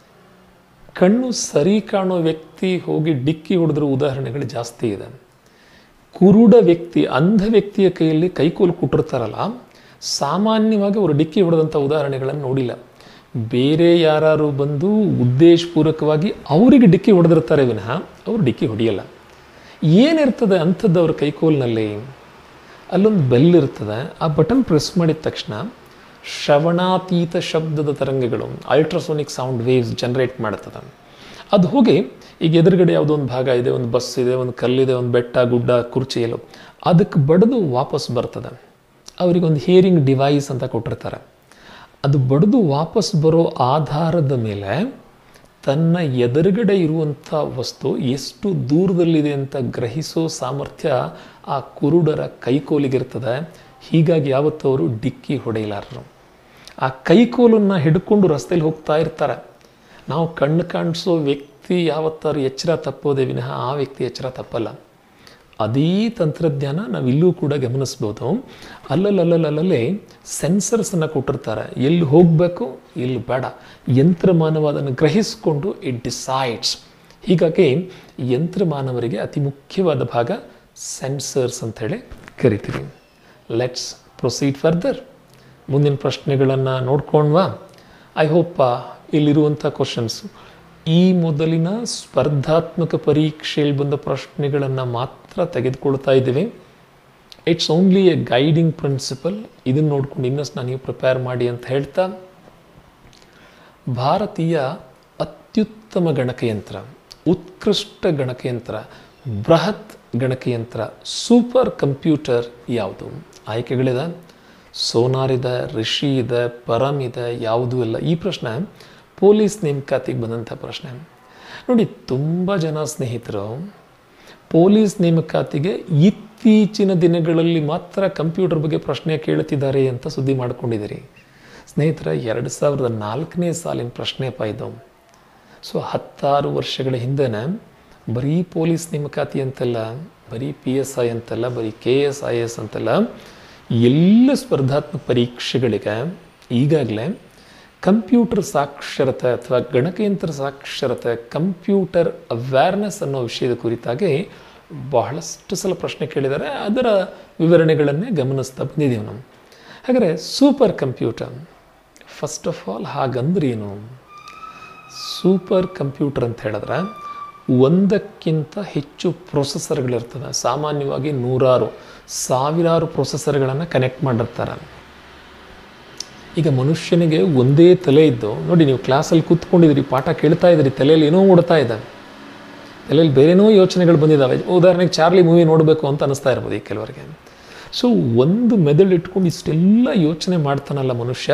ಕಣ್ಣು ಸರಿ ಕಾಣೋ ವ್ಯಕ್ತಿ ಹೋಗಿ ಡಿಕ್ಕಿ ಹೊಡೆದ್ರೂ ಉದಾಹರಣೆಗಳು ಜಾಸ್ತಿ ಇದೆ. ಕುರುಡ ವ್ಯಕ್ತಿ, ಅಂಧ ವ್ಯಕ್ತಿಯ ಕೈಯಲ್ಲಿ ಕೈಕೋಲು ಕೊಟ್ಟಿರ್ತಾರಲ್ಲ, ಸಾಮಾನ್ಯವಾಗಿ ಅವರು ಡಿಕ್ಕಿ ಹೊಡೆದಂಥ ಉದಾಹರಣೆಗಳನ್ನು ನೋಡಿಲ್ಲ. ಬೇರೆ ಯಾರು ಬಂದು ಉದ್ದೇಶಪೂರ್ವಕವಾಗಿ ಅವರಿಗೆ ಡಿಕ್ಕಿ ಹೊಡೆದಿರ್ತಾರೆ ವಿನಃ ಅವರು ಡಿಕ್ಕಿ ಹೊಡೆಯಲ್ಲ. ಏನಿರ್ತದೆ ಅಂಥದ್ದು ಅವ್ರ ಕೈಕೋಲಿನಲ್ಲಿ? ಅಲ್ಲೊಂದು ಬೆಲ್ ಇರ್ತದೆ. ಆ ಬಟನ್ ಪ್ರೆಸ್ ಮಾಡಿದ ತಕ್ಷಣ ಶ್ರವಣಾತೀತ ಶಬ್ದದ ತರಂಗಗಳು, ಅಲ್ಟ್ರಾಸೋನಿಕ್ ಸೌಂಡ್ ವೇವ್ಸ್ ಜನರೇಟ್ ಮಾಡ್ತದೆ. ಅದು ಹೋಗಿ ಈಗ ಎದುರುಗಡೆ ಯಾವುದೋ ಒಂದು ಭಾಗ ಇದೆ, ಒಂದು ಬಸ್ ಇದೆ, ಒಂದು ಕಲ್ಲಿದೆ, ಒಂದು ಬೆಟ್ಟ ಗುಡ್ಡ ಕುರ್ಚಿ ಎಲ್ಲೋ, ಅದಕ್ಕೆ ಬಡಿದು ವಾಪಸ್ ಬರ್ತದೆ. ಅವರಿಗೊಂದು ಹಿಯರಿಂಗ್ ಡಿವೈಸ್ ಅಂತ ಕೊಟ್ಟಿರ್ತಾರೆ. ಅದು ಬಡಿದು ವಾಪಸ್ ಬರೋ ಆಧಾರದ ಮೇಲೆ ತನ್ನ ಎದುರುಗಡೆ ಇರುವಂಥ ವಸ್ತು ಎಷ್ಟು ದೂರದಲ್ಲಿದೆ ಅಂತ ಗ್ರಹಿಸೋ ಸಾಮರ್ಥ್ಯ ಆ ಕುರುಡರ ಕೈಕೋಲಿಗಿರ್ತದೆ. ಹೀಗಾಗಿ ಯಾವತ್ತೂ ಅವರು ಡಿಕ್ಕಿ ಹೊಡೆಯಲಾರರು. ಆ ಕೈಕೋಲನ್ನು ಹಿಡ್ಕೊಂಡು ರಸ್ತೆಯಲ್ಲಿ ಹೋಗ್ತಾ ಇರ್ತಾರೆ. ನಾವು ಕಣ್ಣು ಕಾಣಿಸೋ ವ್ಯಕ್ತಿ ಯಾವತ್ತಾರು ಎಚ್ಚರ ತಪ್ಪೋದೇ ವಿನಃ ಆ ವ್ಯಕ್ತಿ ಎಚ್ಚರ ತಪ್ಪಲ್ಲ. ಅದೇ ತಂತ್ರಜ್ಞಾನ ನಾವಿಲ್ಲೂ ಕೂಡ ಗಮನಿಸ್ಬೋದು. ಅಲ್ಲಲ್ಲೇ ಸೆನ್ಸರ್ಸನ್ನು ಕೊಟ್ಟಿರ್ತಾರೆ. ಎಲ್ಲಿ ಹೋಗಬೇಕು, ಎಲ್ಲಿ ಬೇಡ, ಯಂತ್ರಮಾನವ ಅದನ್ನು ಗ್ರಹಿಸಿಕೊಂಡು ಇಟ್ ಡಿಸೈಡ್ಸ್. ಹೀಗಾಗಿ ಯಂತ್ರಮಾನವರಿಗೆ ಅತಿ ಮುಖ್ಯವಾದ ಭಾಗ ಸೆನ್ಸರ್ಸ್ ಅಂಥೇಳಿ ಕರಿತೀವಿ. Let's proceed further. ಮುಂದಿನ ಪ್ರಶ್ನೆಗಳನ್ನು ನೋಡ್ಕೊಂಡ್ವಾ? ಐ ಹೋಪ್ ಇಲ್ಲಿರುವಂಥ ಕ್ವಶನ್ಸ್ ಈ ಮೊದಲಿನ ಸ್ಪರ್ಧಾತ್ಮಕ ಪರೀಕ್ಷೆಯಲ್ಲಿ ಬಂದ ಪ್ರಶ್ನೆಗಳನ್ನು ಮಾತ್ರ ತೆಗೆದುಕೊಳ್ತಾ ಇದ್ದೀವಿ. It's only a guiding principle. ಇದನ್ನು ನೋಡ್ಕೊಂಡು ಇನ್ನಷ್ಟು ನೀವು ಪ್ರಿಪೇರ್ ಮಾಡಿ ಅಂತ ಹೇಳ್ತಾ, ಭಾರತೀಯ ಅತ್ಯುತ್ತಮ ಗಣಕಯಂತ್ರ, ಉತ್ಕೃಷ್ಟ ಗಣಕಯಂತ್ರ, ಬೃಹತ್ ಗಣಕಯಂತ್ರ, ಸೂಪರ್ ಕಂಪ್ಯೂಟರ್ ಯಾವುದು? ಆಯ್ಕೆಗಳಿದೆ. ಸೋನಾರ್ ಇದೆ, ರಿಷಿ ಇದೆ, ಪರಮ್ ಇದೆ, ಯಾವುದೂ ಇಲ್ಲ. ಈ ಪ್ರಶ್ನೆ ಪೊಲೀಸ್ ನೇಮಕಾತಿಗೆ ಬಂದಂಥ ಪ್ರಶ್ನೆ. ನೋಡಿ, ತುಂಬ ಜನ ಸ್ನೇಹಿತರು ಪೊಲೀಸ್ ನೇಮಕಾತಿಗೆ ಇತ್ತೀಚಿನ ದಿನಗಳಲ್ಲಿ ಮಾತ್ರ ಕಂಪ್ಯೂಟರ್ ಬಗ್ಗೆ ಪ್ರಶ್ನೆ ಕೇಳುತ್ತಿದ್ದಾರೆ ಅಂತ ಸುದ್ದಿ ಮಾಡ್ಕೊಂಡಿದ್ದೀರಿ. ಸ್ನೇಹಿತರ, 2004ನೇ ಸಾಲಿನ ಪ್ರಶ್ನೆಪ್ಪ ಇದು. ಸೊ 16 ವರ್ಷಗಳ ಹಿಂದೆನೇ ಬರೀ ಪೊಲೀಸ್ ನೇಮಕಾತಿ ಅಂತಲ್ಲ, ಬರೀ PSI ಅಂತಲ್ಲ, ಬರೀ KS IS ಅಂತಲ್ಲ, ಎಲ್ಲ ಸ್ಪರ್ಧಾತ್ಮಕ ಪರೀಕ್ಷೆಗಳಿಗೆ ಈಗಾಗಲೇ ಕಂಪ್ಯೂಟರ್ ಸಾಕ್ಷರತೆ ಅಥವಾ ಗಣಕಯಂತ್ರ ಸಾಕ್ಷರತೆ, ಕಂಪ್ಯೂಟರ್ ಅವೇರ್ನೆಸ್ ಅನ್ನೋ ವಿಷಯದ ಕುರಿತಾಗಿ ಬಹಳಷ್ಟು ಸಲ ಪ್ರಶ್ನೆ ಕೇಳಿದ್ದಾರೆ. ಅದರ ವಿವರಣೆಗಳನ್ನೇ ಗಮನಿಸ್ತಾ ಬಂದಿದ್ದೀವಿ ನಾವು. ಹಾಗಾದರೆ supercomputer, first of all ಹಾಗಂದ್ರೆ ಏನು? ಸೂಪರ್ ಕಂಪ್ಯೂಟರ್ ಅಂತ ಹೇಳಿದ್ರೆ ಒಂದಕ್ಕಿಂತ ಹೆಚ್ಚು ಪ್ರೊಸೆಸರ್ಗಳಿರ್ತದೆ. ಸಾಮಾನ್ಯವಾಗಿ 100 ಸಾವಿರಾರು ಪ್ರೊಸೆಸರ್ಗಳನ್ನು ಕನೆಕ್ಟ್ ಮಾಡಿರ್ತಾರೆ. ಈಗ ಮನುಷ್ಯನಿಗೆ ಒಂದೇ ತಲೆ ಇದ್ದು ನೋಡಿ, ನೀವು ಕ್ಲಾಸಲ್ಲಿ ಕೂತ್ಕೊಂಡಿದ್ದೀರಿ, ಪಾಠ ಕೇಳ್ತಾ ಇದ್ದೀರಿ, ತಲೆಯಲ್ಲಿ ಏನೋ ಓಡ್ತಾ ಇದೆ, ತಲೆಯಲ್ಲಿ ಬೇರೇನೋ ಯೋಚನೆಗಳು ಬಂದಿದ್ದಾವೆ. ಉದಾಹರಣೆಗೆ ಚಾರ್ಲಿ ಮೂವಿ ನೋಡಬೇಕು ಅಂತ ಅನಿಸ್ತಾ ಇರ್ಬೋದು ಈ ಕೆಲವರಿಗೆ. ಸೊ ಒಂದು ಮೆದುಳು ಇಟ್ಕೊಂಡು ಇಷ್ಟೆಲ್ಲ ಯೋಚನೆ ಮಾಡ್ತಾನಲ್ಲ ಮನುಷ್ಯ.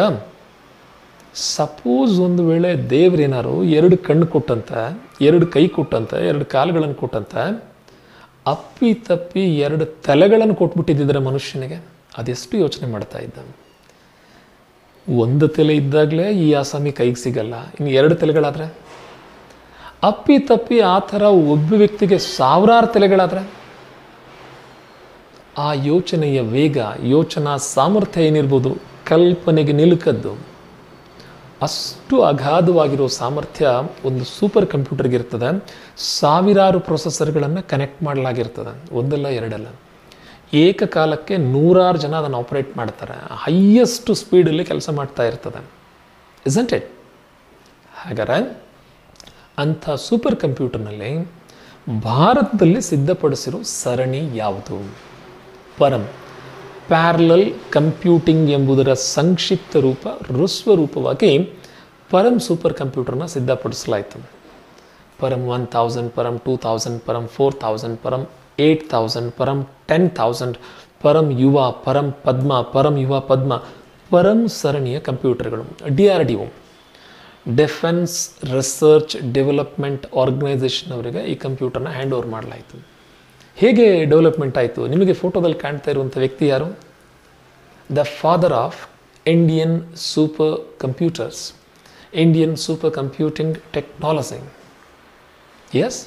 ಸಪೋಸ್ ಒಂದು ವೇಳೆ ದೇವರೇನಾರು 2 ಕಣ್ಣು ಕೊಟ್ಟಂತೆ, 2 ಕೈ ಕೊಟ್ಟಂತೆ, 2 ಕಾಲುಗಳನ್ನು ಕೊಟ್ಟಂತೆ, ಅಪ್ಪಿತಪ್ಪಿ 2 ತಲೆಗಳನ್ನು ಕೊಟ್ಬಿಟ್ಟಿದ್ದರೆ ಮನುಷ್ಯನಿಗೆ ಅದೆಷ್ಟು ಯೋಚನೆ ಮಾಡ್ತಾ ಇದ್ದ. 1 ತಲೆ ಇದ್ದಾಗಲೇ ಈ ಆಸಾಮಿ ಕೈಗೆ ಸಿಗಲ್ಲ, ಇನ್ನು 2 ತಲೆಗಳಾದರೆ, ಅಪ್ಪಿತಪ್ಪಿ ಆ ಥರ ಒಬ್ಬ ವ್ಯಕ್ತಿಗೆ 1000 ತಲೆಗಳಾದರೆ ಆ ಯೋಚನೆಯ ವೇಗ, ಯೋಚನಾ ಸಾಮರ್ಥ್ಯ ಏನಿರ್ಬೋದು, ಕಲ್ಪನೆಗೆ ನಿಲುಕದ್ದು, ಅಷ್ಟು ಅಗಾಧವಾಗಿರೋ ಸಾಮರ್ಥ್ಯ ಒಂದು ಸೂಪರ್ ಕಂಪ್ಯೂಟರ್ಗೆ ಇರ್ತದೆ. 1000 ಪ್ರೊಸೆಸರ್ಗಳನ್ನು ಕನೆಕ್ಟ್ ಮಾಡಲಾಗಿರ್ತದೆ, ಒಂದಲ್ಲ ಎರಡಲ್ಲ. ಏಕಕಾಲಕ್ಕೆ 100 ಜನ ಅದನ್ನು ಆಪರೇಟ್ ಮಾಡ್ತಾರೆ, ಹೈಯೆಸ್ಟ್ ಸ್ಪೀಡಲ್ಲಿ ಕೆಲಸ ಮಾಡ್ತಾ ಇರ್ತದೆ. Isn't it? ಹಾಗಾದರೆ ಅಂಥ ಸೂಪರ್ ಕಂಪ್ಯೂಟರ್ನಲ್ಲಿ ಭಾರತದಲ್ಲಿ ಸಿದ್ಧಪಡಿಸಿರೋ ಸರಣಿ ಯಾವುದು? ಪರಂ, ಪ್ಯಾರಲಲ್ ಕಂಪ್ಯೂಟಿಂಗ್ ಎಂಬುದರ ಸಂಕ್ಷಿಪ್ತ ರೂಪ, ಹ್ರಸ್ವ ರೂಪವಾಗಿ ಪರಂ ಸೂಪರ್ ಕಂಪ್ಯೂಟರ್ನ ಸಿದ್ಧಪಡಿಸಲಾಯಿತು. ಪರಂ 1000, ಪರಂ 2000, ಪರಂ 4000, ಪರಂ 8000, ಪರಂ 10,000, ಪರಂ ಯುವ, ಪರಂ ಪದ್ಮ, ಪರಂ ಯುವ ಪದ್ಮ, ಪರಂ ಸರಣಿಯ ಕಂಪ್ಯೂಟರ್ಗಳು. DRDO, defence research development organisation ಅವರಿಗೆ ಈ ಕಂಪ್ಯೂಟರ್ನ ಹ್ಯಾಂಡ್ ಓವರ್ ಮಾಡಲಾಯಿತು. ಹೇಗೆ ಡೆವಲಪ್ಮೆಂಟ್ ಆಯಿತು? ನಿಮಗೆ ಫೋಟೋದಲ್ಲಿ ಕಾಣ್ತಾ ಇರುವಂಥ ವ್ಯಕ್ತಿ ಯಾರು? The father of Indian supercomputers, Indian supercomputing technology. Yes,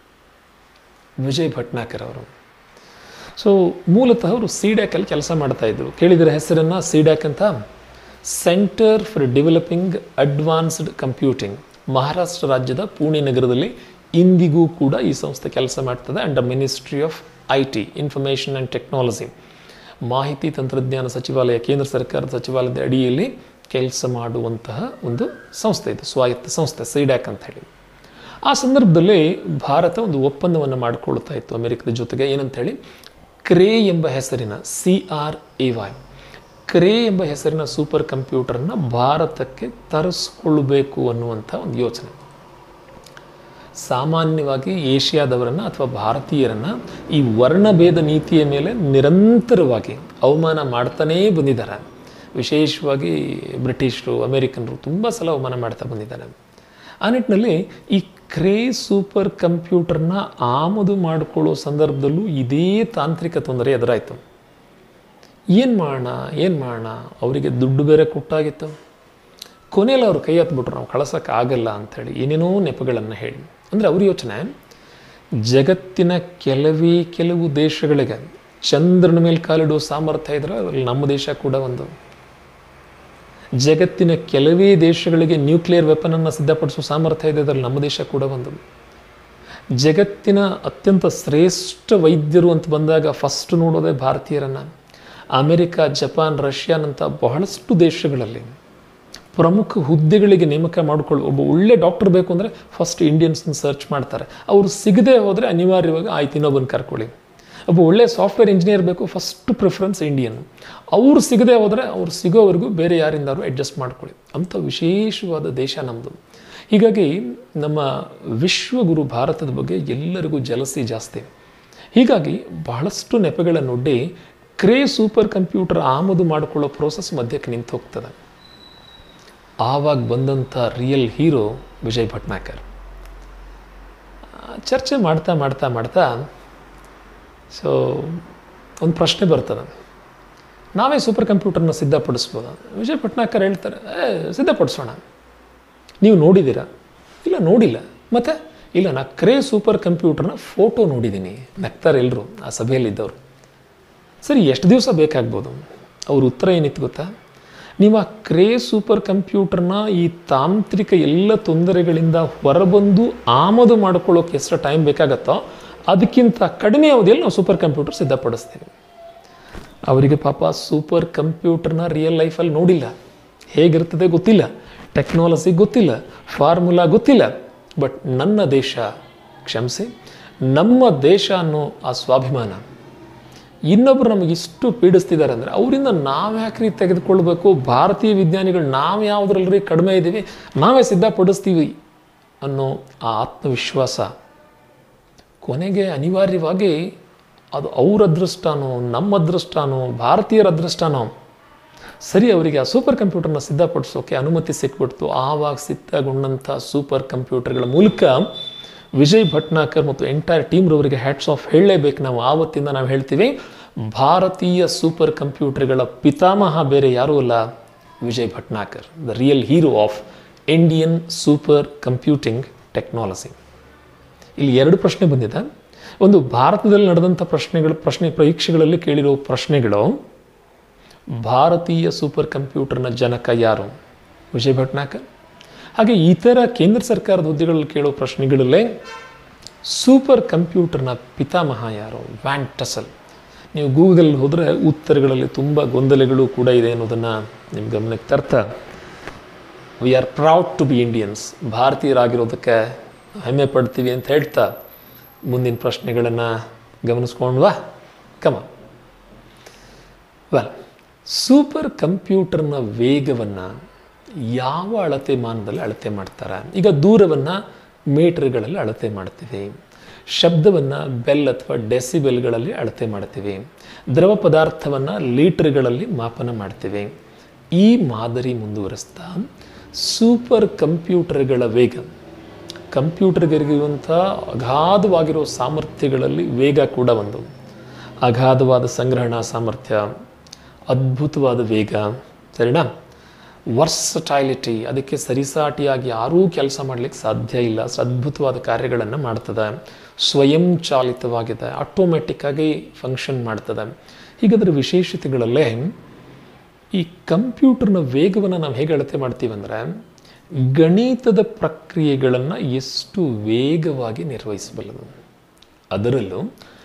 Vijay Bhatnagar ಅವರು. ಸೊ ಮೂಲತಃ ಅವರು ಸಿಡ್ಯಾಕಲ್ಲಿ ಕೆಲಸ ಮಾಡ್ತಾ ಇದ್ರು. ಕೇಳಿದರೆ ಹೆಸರನ್ನು? ಸಿಡ್ಯಾಕ್ ಅಂತ, centre for developing advanced computing. Maharashtra ರಾಜ್ಯದ ಪುಣೆ ನಗರದಲ್ಲಿ ಇಂದಿಗೂ ಕೂಡ ಈ ಸಂಸ್ಥೆ ಕೆಲಸ ಮಾಡ್ತದೆ. Under ministry of IT, information and technology, ಮಾಹಿತಿ ತಂತ್ರಜ್ಞಾನ ಸಚಿವಾಲಯ, ಕೇಂದ್ರ ಸರ್ಕಾರದ ಸಚಿವಾಲಯದ ಅಡಿಯಲ್ಲಿ ಕೆಲಸ ಮಾಡುವಂತಹ ಒಂದು ಸಂಸ್ಥೆ ಇದು, ಸ್ವಾಯತ್ತ ಸಂಸ್ಥೆ ಸಿಡ್ಯಾಕ್ ಅಂತ ಹೇಳಿ. ಆ ಸಂದರ್ಭದಲ್ಲಿ ಭಾರತ ಒಂದು ಒಪ್ಪಂದವನ್ನು ಮಾಡಿಕೊಳ್ತಾ ಇತ್ತು ಅಮೆರಿಕದ ಜೊತೆಗೆ. ಏನಂತ ಹೇಳಿ, ಕ್ರೇ ಎಂಬ ಹೆಸರಿನ CRAY, ಕ್ರೇ ಎಂಬ ಹೆಸರಿನ ಸೂಪರ್ ಕಂಪ್ಯೂಟರ್ನ ಭಾರತಕ್ಕೆ ತರಿಸ್ಕೊಳ್ಬೇಕು ಅನ್ನುವಂಥ ಒಂದು ಯೋಚನೆ. ಸಾಮಾನ್ಯವಾಗಿ ಏಷ್ಯಾದವರನ್ನು ಅಥವಾ ಭಾರತೀಯರನ್ನು ಈ ವರ್ಣಭೇದ ನೀತಿಯ ಮೇಲೆ ನಿರಂತರವಾಗಿ ಅವಮಾನ ಮಾಡ್ತಾನೇ ಬಂದಿದ್ದಾರೆ. ವಿಶೇಷವಾಗಿ ಬ್ರಿಟಿಷರು, ಅಮೇರಿಕನ್ರು ತುಂಬ ಸಲ ಅವಮಾನ ಮಾಡ್ತಾ ಬಂದಿದ್ದಾರೆ. ಆ ನಿಟ್ಟಿನಲ್ಲಿ ಈ ಕ್ರೇ ಸೂಪರ್ ಕಂಪ್ಯೂಟರ್ನ ಆಮದು ಮಾಡಿಕೊಳ್ಳೋ ಸಂದರ್ಭದಲ್ಲೂ ಇದೇ ತಾಂತ್ರಿಕ ತೊಂದರೆ ಎದುರಾಯಿತು. ಏನು ಮಾಡೋಣ, ಅವರಿಗೆ ದುಡ್ಡು ಬೇರೆ ಕೊಟ್ಟಾಗಿತ್ತು. ಕೊನೆಯಲ್ಲಿ ಅವರು ಕೈ ಹತ್ಬಿಟ್ರು, ನಾವು ಕಳ್ಸೋಕ್ಕಾಗಲ್ಲ ಅಂಥೇಳಿ ಏನೇನೋ ನೆಪಗಳನ್ನು ಹೇಳಿ. ಅಂದರೆ ಅವ್ರ ಯೋಚನೆ, ಜಗತ್ತಿನ ಕೆಲವು ದೇಶಗಳಿಗೆ ಚಂದ್ರನ ಮೇಲೆ ಕಾಲಿಡುವ ಸಾಮರ್ಥ್ಯ ಇದ್ರೆ ಅದರಲ್ಲಿ ನಮ್ಮ ದೇಶ ಕೂಡ ಒಂದು. ಜಗತ್ತಿನ ಕೆಲವೇ ದೇಶಗಳಿಗೆ ನ್ಯೂಕ್ಲಿಯರ್ ವೆಪನನ್ನು ಸಿದ್ಧಪಡಿಸುವ ಸಾಮರ್ಥ್ಯ ಇದೆ, ಅದರಲ್ಲಿ ನಮ್ಮ ದೇಶ ಕೂಡ ಒಂದು. ಜಗತ್ತಿನ ಅತ್ಯಂತ ಶ್ರೇಷ್ಠ ವೈದ್ಯರು ಅಂತ ಬಂದಾಗ ಫಸ್ಟ್ ನೋಡೋದೇ ಭಾರತೀಯರನ್ನು. ಅಮೆರಿಕ, ಜಪಾನ್, ರಷ್ಯಾನಂಥ ಬಹಳಷ್ಟು ದೇಶಗಳಲ್ಲಿ ಪ್ರಮುಖ ಹುದ್ದೆಗಳಿಗೆ ನೇಮಕ ಮಾಡಿಕೊಳ್ಳಿ. ಒಬ್ಬ ಒಳ್ಳೆ ಡಾಕ್ಟರ್ ಬೇಕು ಅಂದರೆ ಫಸ್ಟ್ ಇಂಡಿಯನ್ಸ್ನ ಸರ್ಚ್ ಮಾಡ್ತಾರೆ. ಅವರು ಸಿಗದೆ ಹೋದರೆ ಅನಿವಾರ್ಯವಾಗಿ ಆಯ್ತು ಇನ್ನೊಬ್ಬನ ಕರ್ಕೊಳ್ಳಿ. ಒಬ್ಬ ಒಳ್ಳೆ ಸಾಫ್ಟ್ವೇರ್ ಇಂಜಿನಿಯರ್ ಬೇಕು, ಫಸ್ಟ್ ಪ್ರಿಫರೆನ್ಸ್ ಇಂಡಿಯನ್. ಅವರು ಸಿಗದೆ ಹೋದರೆ ಅವ್ರು ಸಿಗೋವರೆಗೂ ಬೇರೆ ಯಾರಿಂದಾರು ಅಡ್ಜಸ್ಟ್ ಮಾಡ್ಕೊಳ್ಳಿ. ಅಂಥ ವಿಶೇಷವಾದ ದೇಶ ನಮ್ಮದು. ಹೀಗಾಗಿ ನಮ್ಮ ವಿಶ್ವಗುರು ಭಾರತದ ಬಗ್ಗೆ ಎಲ್ಲರಿಗೂ ಜಲಸಿ ಜಾಸ್ತಿ. ಹೀಗಾಗಿ ಬಹಳಷ್ಟು ನೆಪಗಳನ್ನೊಡ್ಡಿ ಕ್ರೇ ಸೂಪರ್ ಕಂಪ್ಯೂಟರ್ ಆಮದು ಮಾಡಿಕೊಳ್ಳೋ ಪ್ರೋಸೆಸ್ ಮಧ್ಯಕ್ಕೆ ನಿಂತು ಹೋಗ್ತದೆ. ಆವಾಗ ಬಂದಂಥ ರಿಯಲ್ ಹೀರೋ ವಿಜಯ್ ಭಟ್ನಾಗರ್. ಚರ್ಚೆ ಮಾಡ್ತಾ ಸೊ ಒಂದು ಪ್ರಶ್ನೆ ಬರ್ತದೆ, ನಾವೇ ಸೂಪರ್ ಕಂಪ್ಯೂಟರ್ನ ಸಿದ್ಧಪಡಿಸ್ಬೋದ? ವಿಜಯ್ ಭಟ್ನಾಗರ್ ಹೇಳ್ತಾರೆ, ಸಿದ್ಧಪಡಿಸೋಣ. ನೀವು ನೋಡಿದ್ದೀರಾ? ಇಲ್ಲ, ನೋಡಿಲ್ಲ. ಮತ್ತೆ ಇಲ್ಲ, ನಾ ಕ್ರೇ ಸೂಪರ್ ಕಂಪ್ಯೂಟರ್ನ ಫೋಟೋ ನೋಡಿದ್ದೀನಿ. ನಗ್ತಾರೆ ಎಲ್ಲರೂ ಆ ಸಭೆಯಲ್ಲಿದ್ದವರು. ಸರಿ, ಎಷ್ಟು ದಿವಸ ಬೇಕಾಗ್ಬೋದು? ಅವ್ರ ಉತ್ತರ ಏನಿತ್ತು ಗೊತ್ತಾ? ನೀವು ಆ ಕ್ರೇ ಸೂಪರ್ ಕಂಪ್ಯೂಟರ್ನ ಈ ತಾಂತ್ರಿಕ ಎಲ್ಲ ತೊಂದರೆಗಳಿಂದ ಹೊರಬಂದು ಆಮದು ಮಾಡ್ಕೊಳ್ಳೋಕೆ ಎಷ್ಟು ಟೈಮ್ ಬೇಕಾಗತ್ತೋ ಅದಕ್ಕಿಂತ ಕಡಿಮೆ ಅವಧಿಯಲ್ಲಿ ನಾವು ಸೂಪರ್ ಕಂಪ್ಯೂಟರ್ ಸಿದ್ಧಪಡಿಸ್ತೀವಿ. ಅವರಿಗೆ ಪಾಪ ಸೂಪರ್ ಕಂಪ್ಯೂಟರ್ನ ರಿಯಲ್ ಲೈಫಲ್ಲಿ ನೋಡಿಲ್ಲ, ಹೇಗಿರ್ತದೆ ಗೊತ್ತಿಲ್ಲ, ಟೆಕ್ನಾಲಜಿ ಗೊತ್ತಿಲ್ಲ, ಫಾರ್ಮುಲಾ ಗೊತ್ತಿಲ್ಲ. ಬಟ್ ನನ್ನ ದೇಶ, ಕ್ಷಮಿಸಿ, ನಮ್ಮ ದೇಶ ಅನ್ನೋ ಆ ಸ್ವಾಭಿಮಾನ, ಇನ್ನೊಬ್ಬರು ನಮಗಿಷ್ಟು ಪೀಡಿಸ್ತಿದ್ದಾರೆ ಅಂದರೆ ಅವರಿಂದ ನಾವು ಯಾಕ್ರಿ ತೆಗೆದುಕೊಳ್ಬೇಕು? ಭಾರತೀಯ ವಿಜ್ಞಾನಿಗಳು ನಾವು ಯಾವುದ್ರಲ್ಲರಿ ಕಡಿಮೆ ಇದ್ದೀವಿ, ನಾವೇ ಸಿದ್ಧಪಡಿಸ್ತೀವಿ ಅನ್ನೋ ಆ ಆತ್ಮವಿಶ್ವಾಸ ಕೊನೆಗೆ ಅನಿವಾರ್ಯವಾಗಿ ಅದು ಅವ್ರ ಅದೃಷ್ಟನೋ ನಮ್ಮ ಅದೃಷ್ಟನೋ ಭಾರತೀಯರ ಅದೃಷ್ಟನೋ ಸರಿ ಅವರಿಗೆ ಆ ಸೂಪರ್ ಕಂಪ್ಯೂಟರ್ನ ಸಿದ್ಧಪಡಿಸೋಕೆ ಅನುಮತಿ ಸಿಕ್ಬಿಡ್ತು. ಆವಾಗ ಸಿದ್ಧಗೊಂಡಂಥ ಸೂಪರ್ ಕಂಪ್ಯೂಟರ್ಗಳ ಮೂಲಕ ವಿಜಯ್ ಭಟ್ನಾಕರ್ ಮತ್ತು ಎಂಟೈರ್ ಟೀಮ್ರವರಿಗೆ ಹ್ಯಾಟ್ಸ್ ಆಫ್ ಹೇಳಲೇಬೇಕು ನಾವು. ಆವತ್ತಿಂದ ನಾವು ಹೇಳ್ತೀವಿ ಭಾರತೀಯ ಸೂಪರ್ ಕಂಪ್ಯೂಟರ್ಗಳ ಪಿತಾಮಹ ಬೇರೆ ಯಾರೂ ಅಲ್ಲ, Vijay Bhatnagar, the real hero of Indian supercomputing technology. ಇಲ್ಲಿ 2 ಪ್ರಶ್ನೆ ಬಂದಿದೆ. ಒಂದು, ಭಾರತದಲ್ಲಿ ನಡೆದಂಥ ಪ್ರಶ್ನೆ ಪರೀಕ್ಷೆಗಳಲ್ಲಿ ಕೇಳಿರೋ ಪ್ರಶ್ನೆಗಳು, ಭಾರತೀಯ ಸೂಪರ್ ಕಂಪ್ಯೂಟರ್ನ ಜನಕ ಯಾರು, ವಿಜಯ್ ಭಟ್ನಾಕರ್. ಹಾಗೆ ಇತರ ಕೇಂದ್ರ ಸರ್ಕಾರದ ಹುದ್ದೆಗಳಲ್ಲಿ ಕೇಳೋ ಪ್ರಶ್ನೆಗಳಲ್ಲೇ ಸೂಪರ್ ಕಂಪ್ಯೂಟರ್ನ ಪಿತಾಮಹ ಯಾರು, ವ್ಯಾನ್ ಟಸಲ್. ನೀವು ಗೂಗಲ್ ಹೋದರೆ ಉತ್ತರಗಳಲ್ಲಿ ತುಂಬ ಗೊಂದಲಗಳು ಕೂಡ ಇದೆ ಅನ್ನೋದನ್ನು ನಿಮ್ಮ ಗಮನಕ್ಕೆ ತರ್ತಾ, we are proud to be Indians, ಭಾರತೀಯರಾಗಿರೋದಕ್ಕೆ ಹೆಮ್ಮೆ ಪಡ್ತೀವಿ ಅಂತ ಹೇಳ್ತಾ ಮುಂದಿನ ಪ್ರಶ್ನೆಗಳನ್ನು ಗಮನಿಸ್ಕೊಂಡ್ವಾ. ಕಮ ವೆಲ್, ಸೂಪರ್ ಕಂಪ್ಯೂಟರ್ನ ವೇಗವನ್ನು ಯಾವ ಅಳತೆ ಮಾನದಲ್ಲಿ ಅಳತೆ ಮಾಡ್ತಾರೆ? ಈಗ ದೂರವನ್ನು ಮೀಟರ್ಗಳಲ್ಲಿ ಅಳತೆ ಮಾಡ್ತೀವಿ, ಶಬ್ದವನ್ನು ಬೆಲ್ ಅಥವಾ ಡೆಸಿಬೆಲ್ಗಳಲ್ಲಿ ಅಳತೆ ಮಾಡ್ತೀವಿ, ದ್ರವ ಪದಾರ್ಥವನ್ನು ಲೀಟರ್ಗಳಲ್ಲಿ ಮಾಪನ ಮಾಡ್ತೀವಿ. ಈ ಮಾದರಿ ಮುಂದುವರಿಸ್ತಾ ಸೂಪರ್ ಕಂಪ್ಯೂಟರ್ಗಳ ವೇಗ, ಕಂಪ್ಯೂಟರ್ಗಿರುವಂಥ ಅಗಾಧವಾಗಿರೋ ಸಾಮರ್ಥ್ಯಗಳಲ್ಲಿ ವೇಗ ಕೂಡ ಒಂದು. ಅಗಾಧವಾದ ಸಂಗ್ರಹಣಾ ಸಾಮರ್ಥ್ಯ, ಅದ್ಭುತವಾದ ವೇಗ, ಸರಿನಾ? ವರ್ಸಟೈಲಿಟಿ, ಅದಕ್ಕೆ ಸರಿಸಾಟಿಯಾಗಿ ಯಾರೂ ಕೆಲಸ ಮಾಡಲಿಕ್ಕೆ ಸಾಧ್ಯ ಇಲ್ಲ, ಅದ್ಭುತವಾದ ಕಾರ್ಯಗಳನ್ನು ಮಾಡ್ತದೆ, ಸ್ವಯಂ ಚಾಲಿತವಾಗಿದೆ, ಆಟೋಮ್ಯಾಟಿಕ್ ಆಗಿ ಫಂಕ್ಷನ್ ಮಾಡ್ತದೆ. ಹೀಗಾದ್ರೆ ವಿಶೇಷತೆಗಳಲ್ಲೇ ಈ ಕಂಪ್ಯೂಟರ್ನ ವೇಗವನ್ನು ನಾವು ಹೇಗೆ ಅಳತೆ ಮಾಡ್ತೀವಿ ಅಂದರೆ, ಗಣಿತದ ಪ್ರಕ್ರಿಯೆಗಳನ್ನು ಎಷ್ಟು ವೇಗವಾಗಿ ನಿರ್ವಹಿಸಬಲ್ಲದು. ಅದರಲ್ಲೂ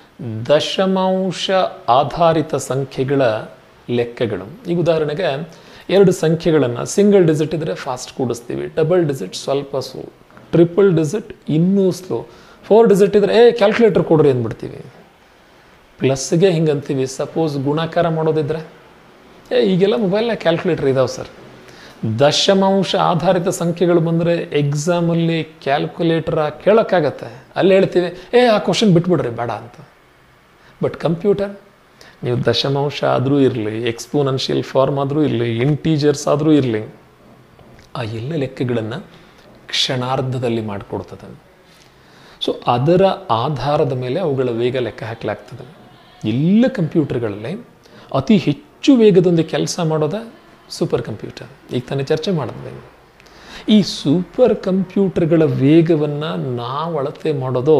ದಶಮಾಂಶ ಆಧಾರಿತ ಸಂಖ್ಯೆಗಳ ಲೆಕ್ಕಗಳು. ಈಗ ಉದಾಹರಣೆಗೆ 2 ಸಂಖ್ಯೆಗಳನ್ನು ಸಿಂಗಲ್ ಡಿಜಿಟ್ ಇದ್ದರೆ ಫಾಸ್ಟ್ ಕೂಡಿಸ್ತೀವಿ, ಡಬಲ್ ಡಿಜಿಟ್ ಸ್ವಲ್ಪ ಸ್ಲೋ, ಟ್ರಿಪಲ್ ಡಿಜಿಟ್ ಇನ್ನೂ ಸ್ಲೋ, 4 ಡಿಜಿಟ್ ಇದ್ದರೆ ಕ್ಯಾಲ್ಕುಲೇಟರ್ ಕೊಡ್ರಿ ಅಂದ್ಬಿಡ್ತೀವಿ. ಪ್ಲಸ್ಗೆ ಹಿಂಗೆ ಅಂತೀವಿ. ಸಪೋಸ್ ಗುಣಾಕಾರ ಮಾಡೋದಿದ್ರೆ ಈಗೆಲ್ಲ ಮೊಬೈಲ್ನ ಕ್ಯಾಲ್ಕುಲೇಟರ್ ಇದಾವೆ ಸರ್. ದಶಮಾಂಶ ಆಧಾರಿತ ಸಂಖ್ಯೆಗಳು ಬಂದರೆ ಎಕ್ಸಾಮಲ್ಲಿ ಕ್ಯಾಲ್ಕುಲೇಟರ್ ಕೇಳೋಕ್ಕಾಗತ್ತೆ, ಅಲ್ಲಿ ಹೇಳ್ತೀವಿ ಆ ಕ್ವಶನ್ ಬಿಟ್ಬಿಡ್ರಿ ಬೇಡ ಅಂತ. ಬಟ್ ಕಂಪ್ಯೂಟರ್, ನೀವು ದಶಮಾಂಶ ಆದರೂ ಇರಲಿ, ಎಕ್ಸ್ಪೋನೆನ್ಷಿಯಲ್ ಫಾರ್ಮ್ ಆದರೂ ಇರಲಿ, ಇಂಟೀಜರ್ಸ್ ಆದರೂ ಇರಲಿ, ಆ ಎಲ್ಲ ಲೆಕ್ಕಗಳನ್ನು ಕ್ಷಣಾರ್ಧದಲ್ಲಿ ಮಾಡಿಕೊಡ್ತದೆ. ಸೊ ಅದರ ಆಧಾರದ ಮೇಲೆ ಅವುಗಳ ವೇಗ ಲೆಕ್ಕ ಹಾಕಲಾಗ್ತದೆ. ಎಲ್ಲ ಕಂಪ್ಯೂಟರ್ಗಳಲ್ಲಿ ಅತಿ ಹೆಚ್ಚು ವೇಗದೊಂದಿಗೆ ಕೆಲಸ ಮಾಡೋದೇ ಸೂಪರ್ ಕಂಪ್ಯೂಟರ್. ಈಗ ತಾನೇ ಚರ್ಚೆ ಮಾಡಿದ್ವಿ. ಈ ಸೂಪರ್ ಕಂಪ್ಯೂಟರ್ಗಳ ವೇಗವನ್ನು ನಾವು ಅಳತೆ ಮಾಡೋದು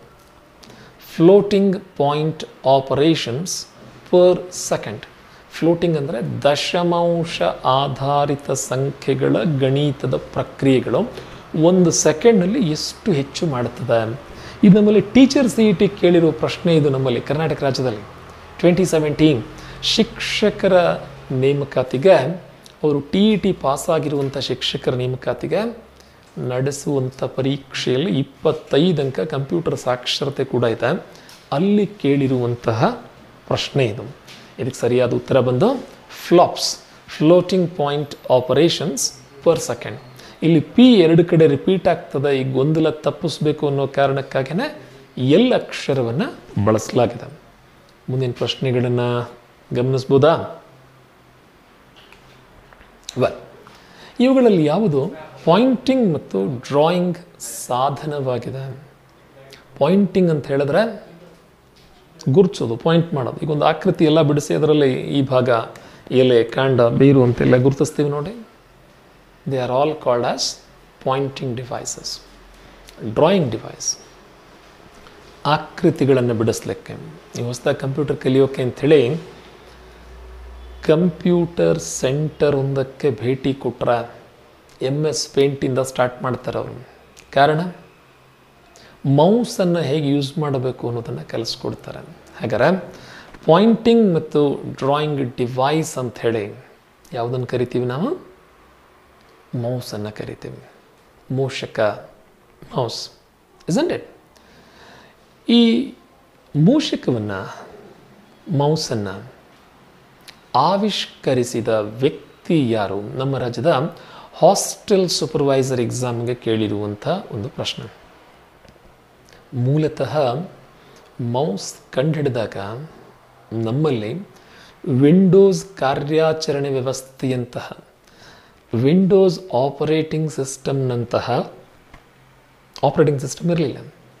floating point operations per second. Floating ಅಂದರೆ ದಶಮಾಂಶ ಆಧಾರಿತ ಸಂಖ್ಯೆಗಳ ಗಣಿತದ ಪ್ರಕ್ರಿಯೆಗಳು 1 ಸೆಕೆಂಡ್ನಲ್ಲಿ ಎಷ್ಟು ಹೆಚ್ಚು ಮಾಡುತ್ತದೆ. ಇದು ನಮ್ಮಲ್ಲಿ ಟೀಚರ್ CET ಕೇಳಿರೋ ಪ್ರಶ್ನೆ. ಇದು ನಮ್ಮಲ್ಲಿ ಕರ್ನಾಟಕ ರಾಜ್ಯದಲ್ಲಿ 2017 ಶಿಕ್ಷಕರ ನೇಮಕಾತಿಗೆ, ಅವರು TET ಪಾಸಾಗಿರುವಂಥ ಶಿಕ್ಷಕರ ನೇಮಕಾತಿಗೆ ನಡೆಸುವಂಥ ಪರೀಕ್ಷೆಯಲ್ಲಿ 25 ಅಂಕ ಕಂಪ್ಯೂಟರ್ ಸಾಕ್ಷರತೆ ಕೂಡ ಇದೆ. ಅಲ್ಲಿ ಕೇಳಿರುವಂತಹ ಪ್ರಶ್ನೆ ಇದು. ಇದಕ್ಕೆ ಸರಿಯಾದ ಉತ್ತರ ಬಂದು flops, floating point operations per second. ಇಲ್ಲಿ P 2 ಕಡೆ ರಿಪೀಟ್ ಆಗ್ತದೆ. ಈ ಗೊಂದಲ ತಪ್ಪಿಸ್ಬೇಕು ಅನ್ನೋ ಕಾರಣಕ್ಕಾಗಿಯೇ L ಅಕ್ಷರವನ್ನು ಬಳಸಲಾಗಿದೆ. ಮುಂದಿನ ಪ್ರಶ್ನೆಗಳನ್ನು ಗಮನಿಸ್ಬೋದಾ? ವೆಲ್, ಇವುಗಳಲ್ಲಿ ಯಾವುದು ಪಾಯಿಂಟಿಂಗ್ ಮತ್ತು ಡ್ರಾಯಿಂಗ್ ಸಾಧನವಾಗಿದೆ? ಪಾಯಿಂಟಿಂಗ್ ಅಂತ ಹೇಳಿದ್ರೆ ಗುರುತಿಸೋದು, ಪಾಯಿಂಟ್ ಮಾಡೋದು. ಈಗ ಒಂದು ಆಕೃತಿ ಎಲ್ಲ ಬಿಡಿಸಿ ಅದರಲ್ಲಿ ಈ ಭಾಗ ಎಲೆ, ಕಾಂಡ, ಬೇರು ಅಂತೆಲ್ಲ ಗುರುತಿಸ್ತೀವಿ ನೋಡಿ. They are all called as pointing devices. Drawing device ಆಕೃತಿಗಳನ್ನು ಬಿಡಿಸ್ಲಿಕ್ಕೆ, ನೀವು ಹೊಸದಾಗಿ ಕಂಪ್ಯೂಟರ್ ಕಲಿಯೋಕೆ ಅಂಥೇಳಿ ಕಂಪ್ಯೂಟರ್ ಸೆಂಟರ್ ಒಂದಕ್ಕೆ ಭೇಟಿ ಕೊಟ್ಟರೆ MS ಪೇಂಟಿಂದ ಸ್ಟಾರ್ಟ್ ಮಾಡ್ತಾರೆ ಅವರು. ಕಾರಣ, ಮೌಸನ್ನು ಹೇಗೆ ಯೂಸ್ ಮಾಡಬೇಕು ಅನ್ನೋದನ್ನು ಕಲಿಸ್ಕೊಡ್ತಾರೆ. ಹಾಗಾದ್ರೆ ಪಾಯಿಂಟಿಂಗ್ ಮತ್ತು ಡ್ರಾಯಿಂಗ್ ಡಿವೈಸ್ ಅಂಥೇಳಿ ಯಾವುದನ್ನು ಕರಿತೀವಿ ನಾವು? ಮೌಸನ್ನು ಕರಿತೀವಿ. ಮೂಷಕ, ಮೌಸ್, ಇಸ್ಂಟ್ ಇಟ್? ಈ ಮೂಷಕವನ್ನು, ಮೌಸನ್ನು ಆವಿಷ್ಕರಿಸಿದ ವ್ಯಕ್ತಿ ಯಾರು? ನಮ್ಮ ರಾಜ್ಯದ ಹಾಸ್ಟೆಲ್ ಸೂಪರ್ವೈಸರ್ ಎಕ್ಸಾಮ್ಗೆ ಕೇಳಿರುವಂಥ ಒಂದು ಪ್ರಶ್ನೆ. ಮೂಲತಃ ಮೌಸ್ ಕಂಡುಹಿಡಿದಾಗ ನಮ್ಮಲ್ಲಿ ವಿಂಡೋಸ್ ಕಾರ್ಯಾಚರಣೆ ವ್ಯವಸ್ಥೆಯಂತಹ, ವಿಂಡೋಸ್ ಆಪರೇಟಿಂಗ್ ಸಿಸ್ಟಮ್ನಂತಹ ಆಪರೇಟಿಂಗ್ ಸಿಸ್ಟಮ್ ಇರಲಿಲ್ಲ.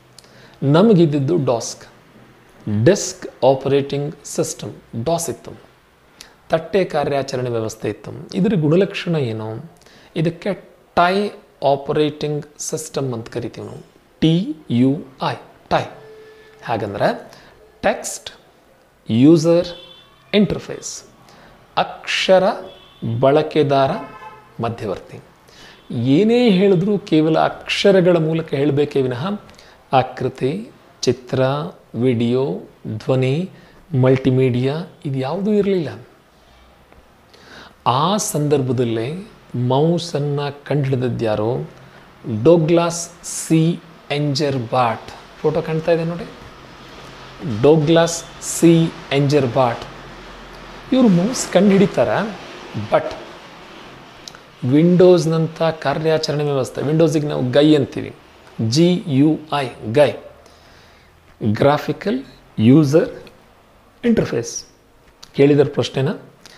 ನಮಗಿದ್ದಿದ್ದು ಡಾಸ್ಕ್, ಡೆಸ್ಕ್ ಆಪರೇಟಿಂಗ್ ಸಿಸ್ಟಮ್, ಡಾಸ್ ಇತ್ತು. ತಟ್ಟೆ ಕಾರ್ಯಾಚರಣೆ ವ್ಯವಸ್ಥೆ ಇತ್ತು. ಇದರ ಗುಣಲಕ್ಷಣ ಏನು? ಇದಕ್ಕೆ ಟೈ ಆಪರೇಟಿಂಗ್ ಸಿಸ್ಟಮ್ ಅಂತ ಕರಿತೀವಿ ನಾವು, TUI, ಟೈ. ಹಾಗಂದ್ರೆ ಟೆಕ್ಸ್ಟ್ ಯೂಸರ್ ಇಂಟರ್ಫೇಸ್, ಅಕ್ಷರ ಬಳಕೆದಾರ ಮಧ್ಯವರ್ತಿ. ಏನೇ ಹೇಳಿದ್ರೂ ಕೇವಲ ಅಕ್ಷರಗಳ ಮೂಲಕ ಹೇಳಬೇಕೇ ವಿನಃ ಆಕೃತಿ, ಚಿತ್ರ, ವಿಡಿಯೋ, ಧ್ವನಿ, ಮಲ್ಟಿಮೀಡಿಯಾ ಇದು ಯಾವುದೂ ಇರಲಿಲ್ಲ. ಆ ಸಂದರ್ಭದಲ್ಲೇ ಮೌಸನ್ನು ಕಂಡುಹಿಡಿದದ್ಯಾರೋ? Douglas C Engelbart. ಫೋಟೋ ಕಾಣ್ತಾ ಇದೆ ನೋಡಿ, ಡೋಗ್ಲಾಸ್ ಸಿ ಎಂಜರ್ಬಾಟ್. ಇವರು ಮೌಸ್ ಕಂಡುಹಿಡಿತಾರೆ. ಬಟ್ ವಿಂಡೋಸ್ನಂಥ ಕಾರ್ಯಾಚರಣೆ ವ್ಯವಸ್ಥೆ, ವಿಂಡೋಸಿಗೆ ನಾವು ಗೈ ಅಂತೀವಿ, GUI, GUI, graphical user interface. ಕೇಳಿದರ ಪ್ರಶ್ನೆನ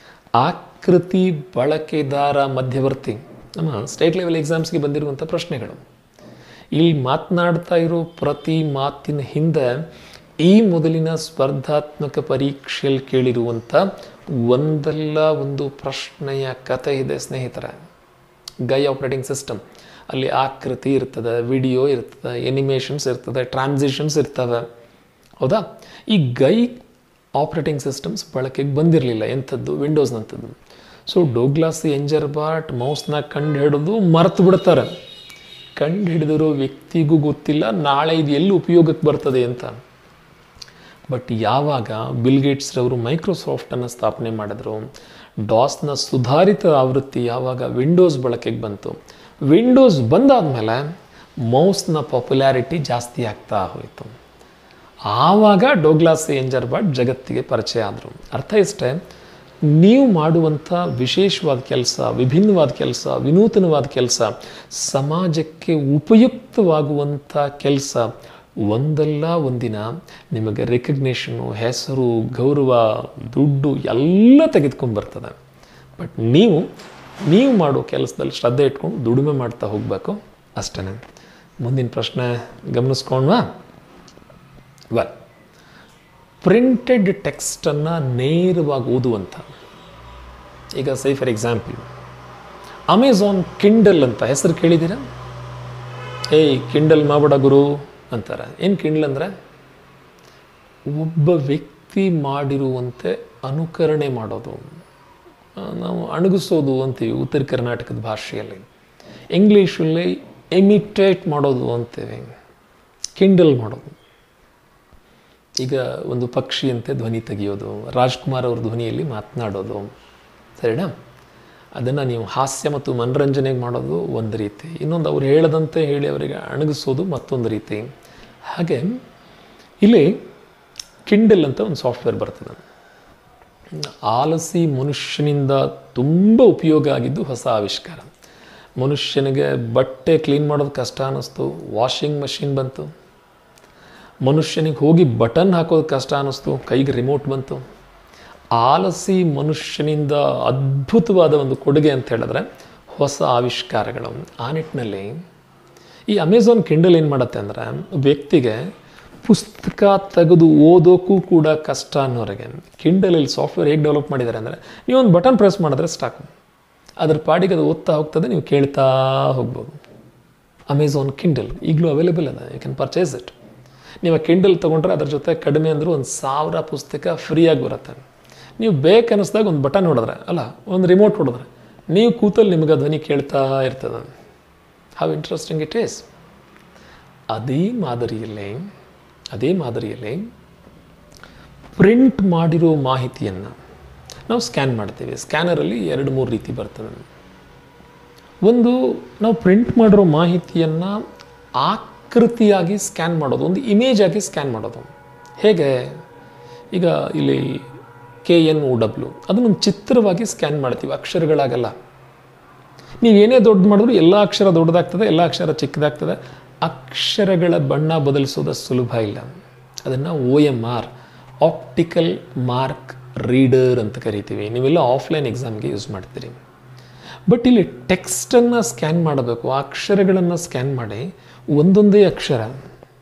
ಆಕೃತಿ ಬಳಕೆದಾರ ಮಧ್ಯವರ್ತಿ, ನಮ್ಮ ಸ್ಟೇಟ್ ಲೆವೆಲ್ ಎಕ್ಸಾಮ್ಸ್ಗೆ ಬಂದಿರುವಂಥ ಪ್ರಶ್ನೆಗಳು. ಇಲ್ಲಿ ಮಾತನಾಡ್ತಾ ಇರೋ ಪ್ರತಿ ಮಾತಿನ ಹಿಂದೆ ಈ ಮೊದಲಿನ ಸ್ಪರ್ಧಾತ್ಮಕ ಪರೀಕ್ಷೆಯಲ್ಲಿ ಕೇಳಿರುವಂಥ ಒಂದಲ್ಲ ಒಂದು ಪ್ರಶ್ನೆಯ ಕಥೆ ಇದೆ ಸ್ನೇಹಿತರೆ. ಗೈ ಆಪರೇಟಿಂಗ್ ಸಿಸ್ಟಮ್, ಅಲ್ಲಿ ಆಕೃತಿ ಇರ್ತದೆ, ವಿಡಿಯೋ ಇರ್ತದೆ, ಎನಿಮೇಷನ್ಸ್ ಇರ್ತದೆ, ಟ್ರಾನ್ಸಿಷನ್ಸ್ ಇರ್ತವೆ, ಹೌದಾ? ಈ ಗೈ ಆಪರೇಟಿಂಗ್ ಸಿಸ್ಟಮ್ಸ್ ಬಳಕೆಗೆ ಬಂದಿರಲಿಲ್ಲ. ಎಂಥದ್ದು? ವಿಂಡೋಸ್ನಂಥದ್ದು. ಸೊ ಡೋಗ್ಲಾಸ್ ಎಂಜರ್ಬಾಟ್ ಮೌಸ್ನ ಕಂಡು ಹಿಡಿದು ಮರೆತು ಬಿಡ್ತಾರೆ. ಕಂಡು ಹಿಡಿದಿರೋ ವ್ಯಕ್ತಿಗೂ ಗೊತ್ತಿಲ್ಲ ನಾಳೆ ಇದು ಎಲ್ಲಿ ಉಪಯೋಗಕ್ಕೆ ಬರ್ತದೆ ಅಂತ. ಬಟ್ ಯಾವಾಗ ಬಿಲ್ ಗೇಟ್ಸ್ ರವರು ಮೈಕ್ರೋಸಾಫ್ಟನ್ನು ಸ್ಥಾಪನೆ ಮಾಡಿದ್ರು, ಡಾಸ್ನ ಸುಧಾರಿತ ಆವೃತ್ತಿ ಯಾವಾಗ ವಿಂಡೋಸ್ ಬಳಕೆಗೆ ಬಂತು, ವಿಂಡೋಸ್ ಬಂದಾದಮೇಲೆ ಮೌಸ್ನ ಪಾಪ್ಯುಲಾರಿಟಿ ಜಾಸ್ತಿ ಆಗ್ತಾ ಹೋಯಿತು. ಆವಾಗ ಡೋಗ್ಲಾಸ್ ಎಂಜರ್ಬಾಟ್ ಜಗತ್ತಿಗೆ ಪರಿಚಯ ಆದರು. ಅರ್ಥ ಇಷ್ಟೇ, ನೀವು ಮಾಡುವಂಥ ವಿಶೇಷವಾದ ಕೆಲಸ, ವಿಭಿನ್ನವಾದ ಕೆಲಸ, ವಿನೂತನವಾದ ಕೆಲಸ, ಸಮಾಜಕ್ಕೆ ಉಪಯುಕ್ತವಾಗುವಂಥ ಕೆಲಸ ಒಂದಲ್ಲ ಒಂದಿನ ನಿಮಗೆ ರೆಕಗ್ನೇಷನು, ಹೆಸರು, ಗೌರವ, ದುಡ್ಡು ಎಲ್ಲ ತೆಗೆದುಕೊಂಡ್ಬರ್ತದೆ. ಬಟ್ ನೀವು ಮಾಡೋ ಕೆಲಸದಲ್ಲಿ ಶ್ರದ್ಧೆ ಇಟ್ಕೊಂಡು ದುಡಿಮೆ ಮಾಡ್ತಾ ಹೋಗಬೇಕು ಅಷ್ಟೇ. ಮುಂದಿನ ಪ್ರಶ್ನೆ ಗಮನಿಸ್ಕೊಂಡ್ವಾ? ವೆಲ್, ಪ್ರಿಂಟೆಡ್ ಟೆಕ್ಸ್ಟನ್ನು ನೇರವಾಗಿ ಓದುವಂಥ, ಈಗ say for example Amazon Kindle ಅಂತ ಹೆಸರು ಕೇಳಿದ್ದೀರಾ? ಕಿಂಡಲ್ ಮಾಡಬೇಡ ಗುರು ಅಂತಾರೆ. ಏನು ಕಿಂಡಲ್ ಅಂದರೆ? ಒಬ್ಬ ವ್ಯಕ್ತಿ ಮಾಡಿರುವಂತೆ ಅನುಕರಣೆ ಮಾಡೋದು, ನಾವು ಅಣಗಿಸೋದು ಅಂತೀವಿ ಉತ್ತರ ಕರ್ನಾಟಕದ ಭಾಷೆಯಲ್ಲಿ. ಇಂಗ್ಲೀಷಲ್ಲಿ ಇಮಿಟೇಟ್ ಮಾಡೋದು ಅಂತೇವೆ, ಕಿಂಡಲ್ ಮಾಡೋದು. ಈಗ ಒಂದು ಪಕ್ಷಿಯಂತೆ ಧ್ವನಿ ತೆಗೆಯೋದು, ರಾಜ್ಕುಮಾರ್ ಅವ್ರ ಧ್ವನಿಯಲ್ಲಿ ಮಾತನಾಡೋದು, ಸರಿನಾ? ಅದನ್ನು ನೀವು ಹಾಸ್ಯ ಮತ್ತು ಮನರಂಜನೆಗೆ ಮಾಡೋದು ಒಂದು ರೀತಿ, ಇನ್ನೊಂದು ಅವ್ರು ಹೇಳದಂತೆ ಹೇಳಿ ಅವರಿಗೆ ಅಣಗಿಸೋದು ಮತ್ತೊಂದು ರೀತಿ. ಹಾಗೆ ಇಲ್ಲಿ ಕಿಂಡಲ್ ಅಂತ ಒಂದು ಸಾಫ್ಟ್ವೇರ್ ಬರ್ತದೆ. ಆಲಸಿ ಮನುಷ್ಯನಿಂದ ತುಂಬ ಉಪಯೋಗ ಆಗಿದ್ದು ಹೊಸ ಆವಿಷ್ಕಾರ. ಮನುಷ್ಯನಿಗೆ ಬಟ್ಟೆ ಕ್ಲೀನ್ ಮಾಡೋದು ಕಷ್ಟ ಅನ್ನಿಸ್ತು, ವಾಷಿಂಗ್ ಮಷಿನ್ ಬಂತು. ಮನುಷ್ಯನಿಗೆ ಹೋಗಿ ಬಟನ್ ಹಾಕೋದು ಕಷ್ಟ ಅನ್ನಿಸ್ತು, ಕೈಗೆ ರಿಮೋಟ್ ಬಂತು. ಆಲಸಿ ಮನುಷ್ಯನಿಂದ ಅದ್ಭುತವಾದ ಒಂದು ಕೊಡುಗೆ ಅಂತ ಹೇಳಿದ್ರೆ ಹೊಸ ಆವಿಷ್ಕಾರಗಳು. ಆ ನಿಟ್ಟಿನಲ್ಲಿ ಈ ಅಮೆಝಾನ್ ಕಿಂಡಲ್ ಏನು ಮಾಡುತ್ತೆ ಅಂದರೆ, ವ್ಯಕ್ತಿಗೆ ಪುಸ್ತಕ ತೆಗೆದು ಓದೋಕ್ಕೂ ಕೂಡ ಕಷ್ಟ ಅನ್ನೋರಿಗೆ ಕಿಂಡಲಲ್ಲಿ ಸಾಫ್ಟ್ವೇರ್ ಹೇಗೆ ಡೆವಲಪ್ ಮಾಡಿದ್ದಾರೆ ಅಂದರೆ, ನೀವೊಂದು ಬಟನ್ ಪ್ರೆಸ್ ಮಾಡಿದ್ರೆ ಸ್ಟಾಕು, ಅದ್ರ ಪಾಡಿಗೆ ಅದು ಓದ್ತಾ ಹೋಗ್ತದೆ, ನೀವು ಕೇಳ್ತಾ ಹೋಗ್ಬೋದು. ಅಮೆಝಾನ್ ಕಿಂಡಲ್ ಈಗಲೂ ಅವೈಲೇಬಲ್ ಅದ, ಯು ಕ್ಯಾನ್ ಪರ್ಚೇಸ್ ಇಟ್. ನೀವು ಕಿಂಡಲ್ ತೊಗೊಂಡ್ರೆ ಅದ್ರ ಜೊತೆ ಕಡಿಮೆ ಅಂದರೂ 1000 ಪುಸ್ತಕ ಫ್ರೀಯಾಗಿ ಬರುತ್ತೆ. ನೀವು ಬೇಕನ್ನಿಸ್ದಾಗ ಒಂದು ಬಟನ್ ಹೊಡೆದ್ರೆ, ಅಲ್ಲ ಒಂದು ರಿಮೋಟ್ ಹೊಡೆದ್ರೆ, ನೀವು ಕೂತಲ್ಲಿ ನಿಮಗೆ ಧ್ವನಿ ಕೇಳ್ತಾ ಇರ್ತದೆ. How interesting it is. ಅದೇ ಮಾದರಿಯಲ್ಲಿ ಪ್ರಿಂಟ್ ಮಾಡಿರೋ ಮಾಹಿತಿಯನ್ನು ನಾವು ಸ್ಕ್ಯಾನ್ ಮಾಡ್ತೀವಿ. ಸ್ಕ್ಯಾನರಲ್ಲಿ 2-3 ರೀತಿ ಬರ್ತದೆ. ಒಂದು, ನಾವು ಪ್ರಿಂಟ್ ಮಾಡಿರೋ ಮಾಹಿತಿಯನ್ನು ಆಕೃತಿಯಾಗಿ ಸ್ಕ್ಯಾನ್ ಮಾಡೋದು, ಒಂದು ಇಮೇಜ್ ಆಗಿ ಸ್ಕ್ಯಾನ್ ಮಾಡೋದು. ಹೇಗೆ? ಈಗ ಇಲ್ಲಿ KNOW ಅದನ್ನೊಂದು ಚಿತ್ರವಾಗಿ ಸ್ಕ್ಯಾನ್ ಮಾಡ್ತೀವಿ, ಅಕ್ಷರಗಳಾಗಲ್ಲ. ನೀವೇನೇ ದೊಡ್ಡ ಮಾಡಿದ್ರು ಎಲ್ಲ ಅಕ್ಷರ ದೊಡ್ಡದಾಗ್ತದೆ, ಎಲ್ಲ ಅಕ್ಷರ ಚಿಕ್ಕದಾಗ್ತದೆ. ಅಕ್ಷರಗಳ ಬಣ್ಣ ಬದಲಿಸೋದು ಸುಲಭ ಇಲ್ಲ. ಅದನ್ನು OMR, ಆಪ್ಟಿಕಲ್ ಮಾರ್ಕ್ ರೀಡರ್ ಅಂತ ಕರಿತೀವಿ. ನೀವೆಲ್ಲ ಆಫ್ಲೈನ್ ಎಕ್ಸಾಮ್ಗೆ ಯೂಸ್ ಮಾಡ್ತೀರಿ. ಬಟ್ ಇಲ್ಲಿ ಟೆಕ್ಸ್ಟನ್ನು ಸ್ಕ್ಯಾನ್ ಮಾಡಬೇಕು. ಆ ಅಕ್ಷರಗಳನ್ನು ಸ್ಕ್ಯಾನ್ ಮಾಡಿ ಒಂದೊಂದೇ ಅಕ್ಷರ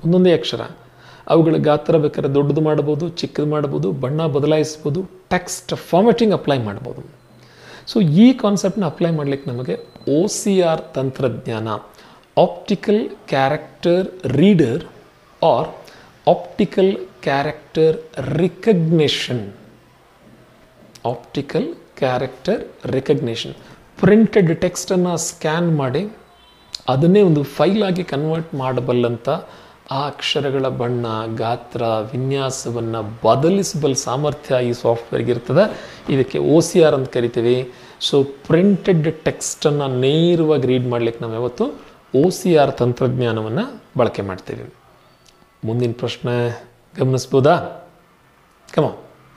ಒಂದೊಂದೇ ಅಕ್ಷರ. ಅವುಗಳ ಗಾತ್ರ ಬೇಕಾದ್ರೆ ದೊಡ್ಡದು ಮಾಡ್ಬೋದು, ಚಿಕ್ಕದು ಮಾಡ್ಬೋದು, ಬಣ್ಣ ಬದಲಾಯಿಸ್ಬೋದು, ಟೆಕ್ಸ್ಟ್ ಫಾರ್ಮ್ಯಾಟಿಂಗ್ ಅಪ್ಲೈ ಮಾಡ್ಬೋದು. ಸೊ ಈ ಕಾನ್ಸೆಪ್ಟ್ನ ಅಪ್ಲೈ ಮಾಡಲಿಕ್ಕೆ ನಮಗೆ OCR ತಂತ್ರಜ್ಞಾನ, optical character reader or optical character recognition, optical character recognition, printed ಟೆಕ್ಸ್ಟನ್ನು ಸ್ಕ್ಯಾನ್ ಮಾಡಿ ಅದನ್ನೇ ಒಂದು ಫೈಲ್ ಆಗಿ ಕನ್ವರ್ಟ್ ಮಾಡಬಲ್ಲಂಥ ಆ ಅಕ್ಷರಗಳ ಬಣ್ಣ, ಗಾತ್ರ, ವಿನ್ಯಾಸವನ್ನು ಬದಲಿಸಬಲ್ಲ ಸಾಮರ್ಥ್ಯ ಈ ಸಾಫ್ಟ್ವೇರ್ಗೆ ಇರ್ತದೆ. ಇದಕ್ಕೆ OCR ಅಂತ ಕರಿತೀವಿ. ಸೊ ಪ್ರಿಂಟೆಡ್ ಟೆಕ್ಸ್ಟನ್ನು ನೇರವಾಗಿ ರೀಡ್ ಮಾಡಲಿಕ್ಕೆ ನಾವು ಯಾವತ್ತು OCR ತಂತ್ರಜ್ಞಾನವನ್ನು ಬಳಕೆ ಮಾಡ್ತೀವಿ. ಮುಂದಿನ ಪ್ರಶ್ನೆ ಗಮನಿಸ್ಬೋದಾ? ಕಮ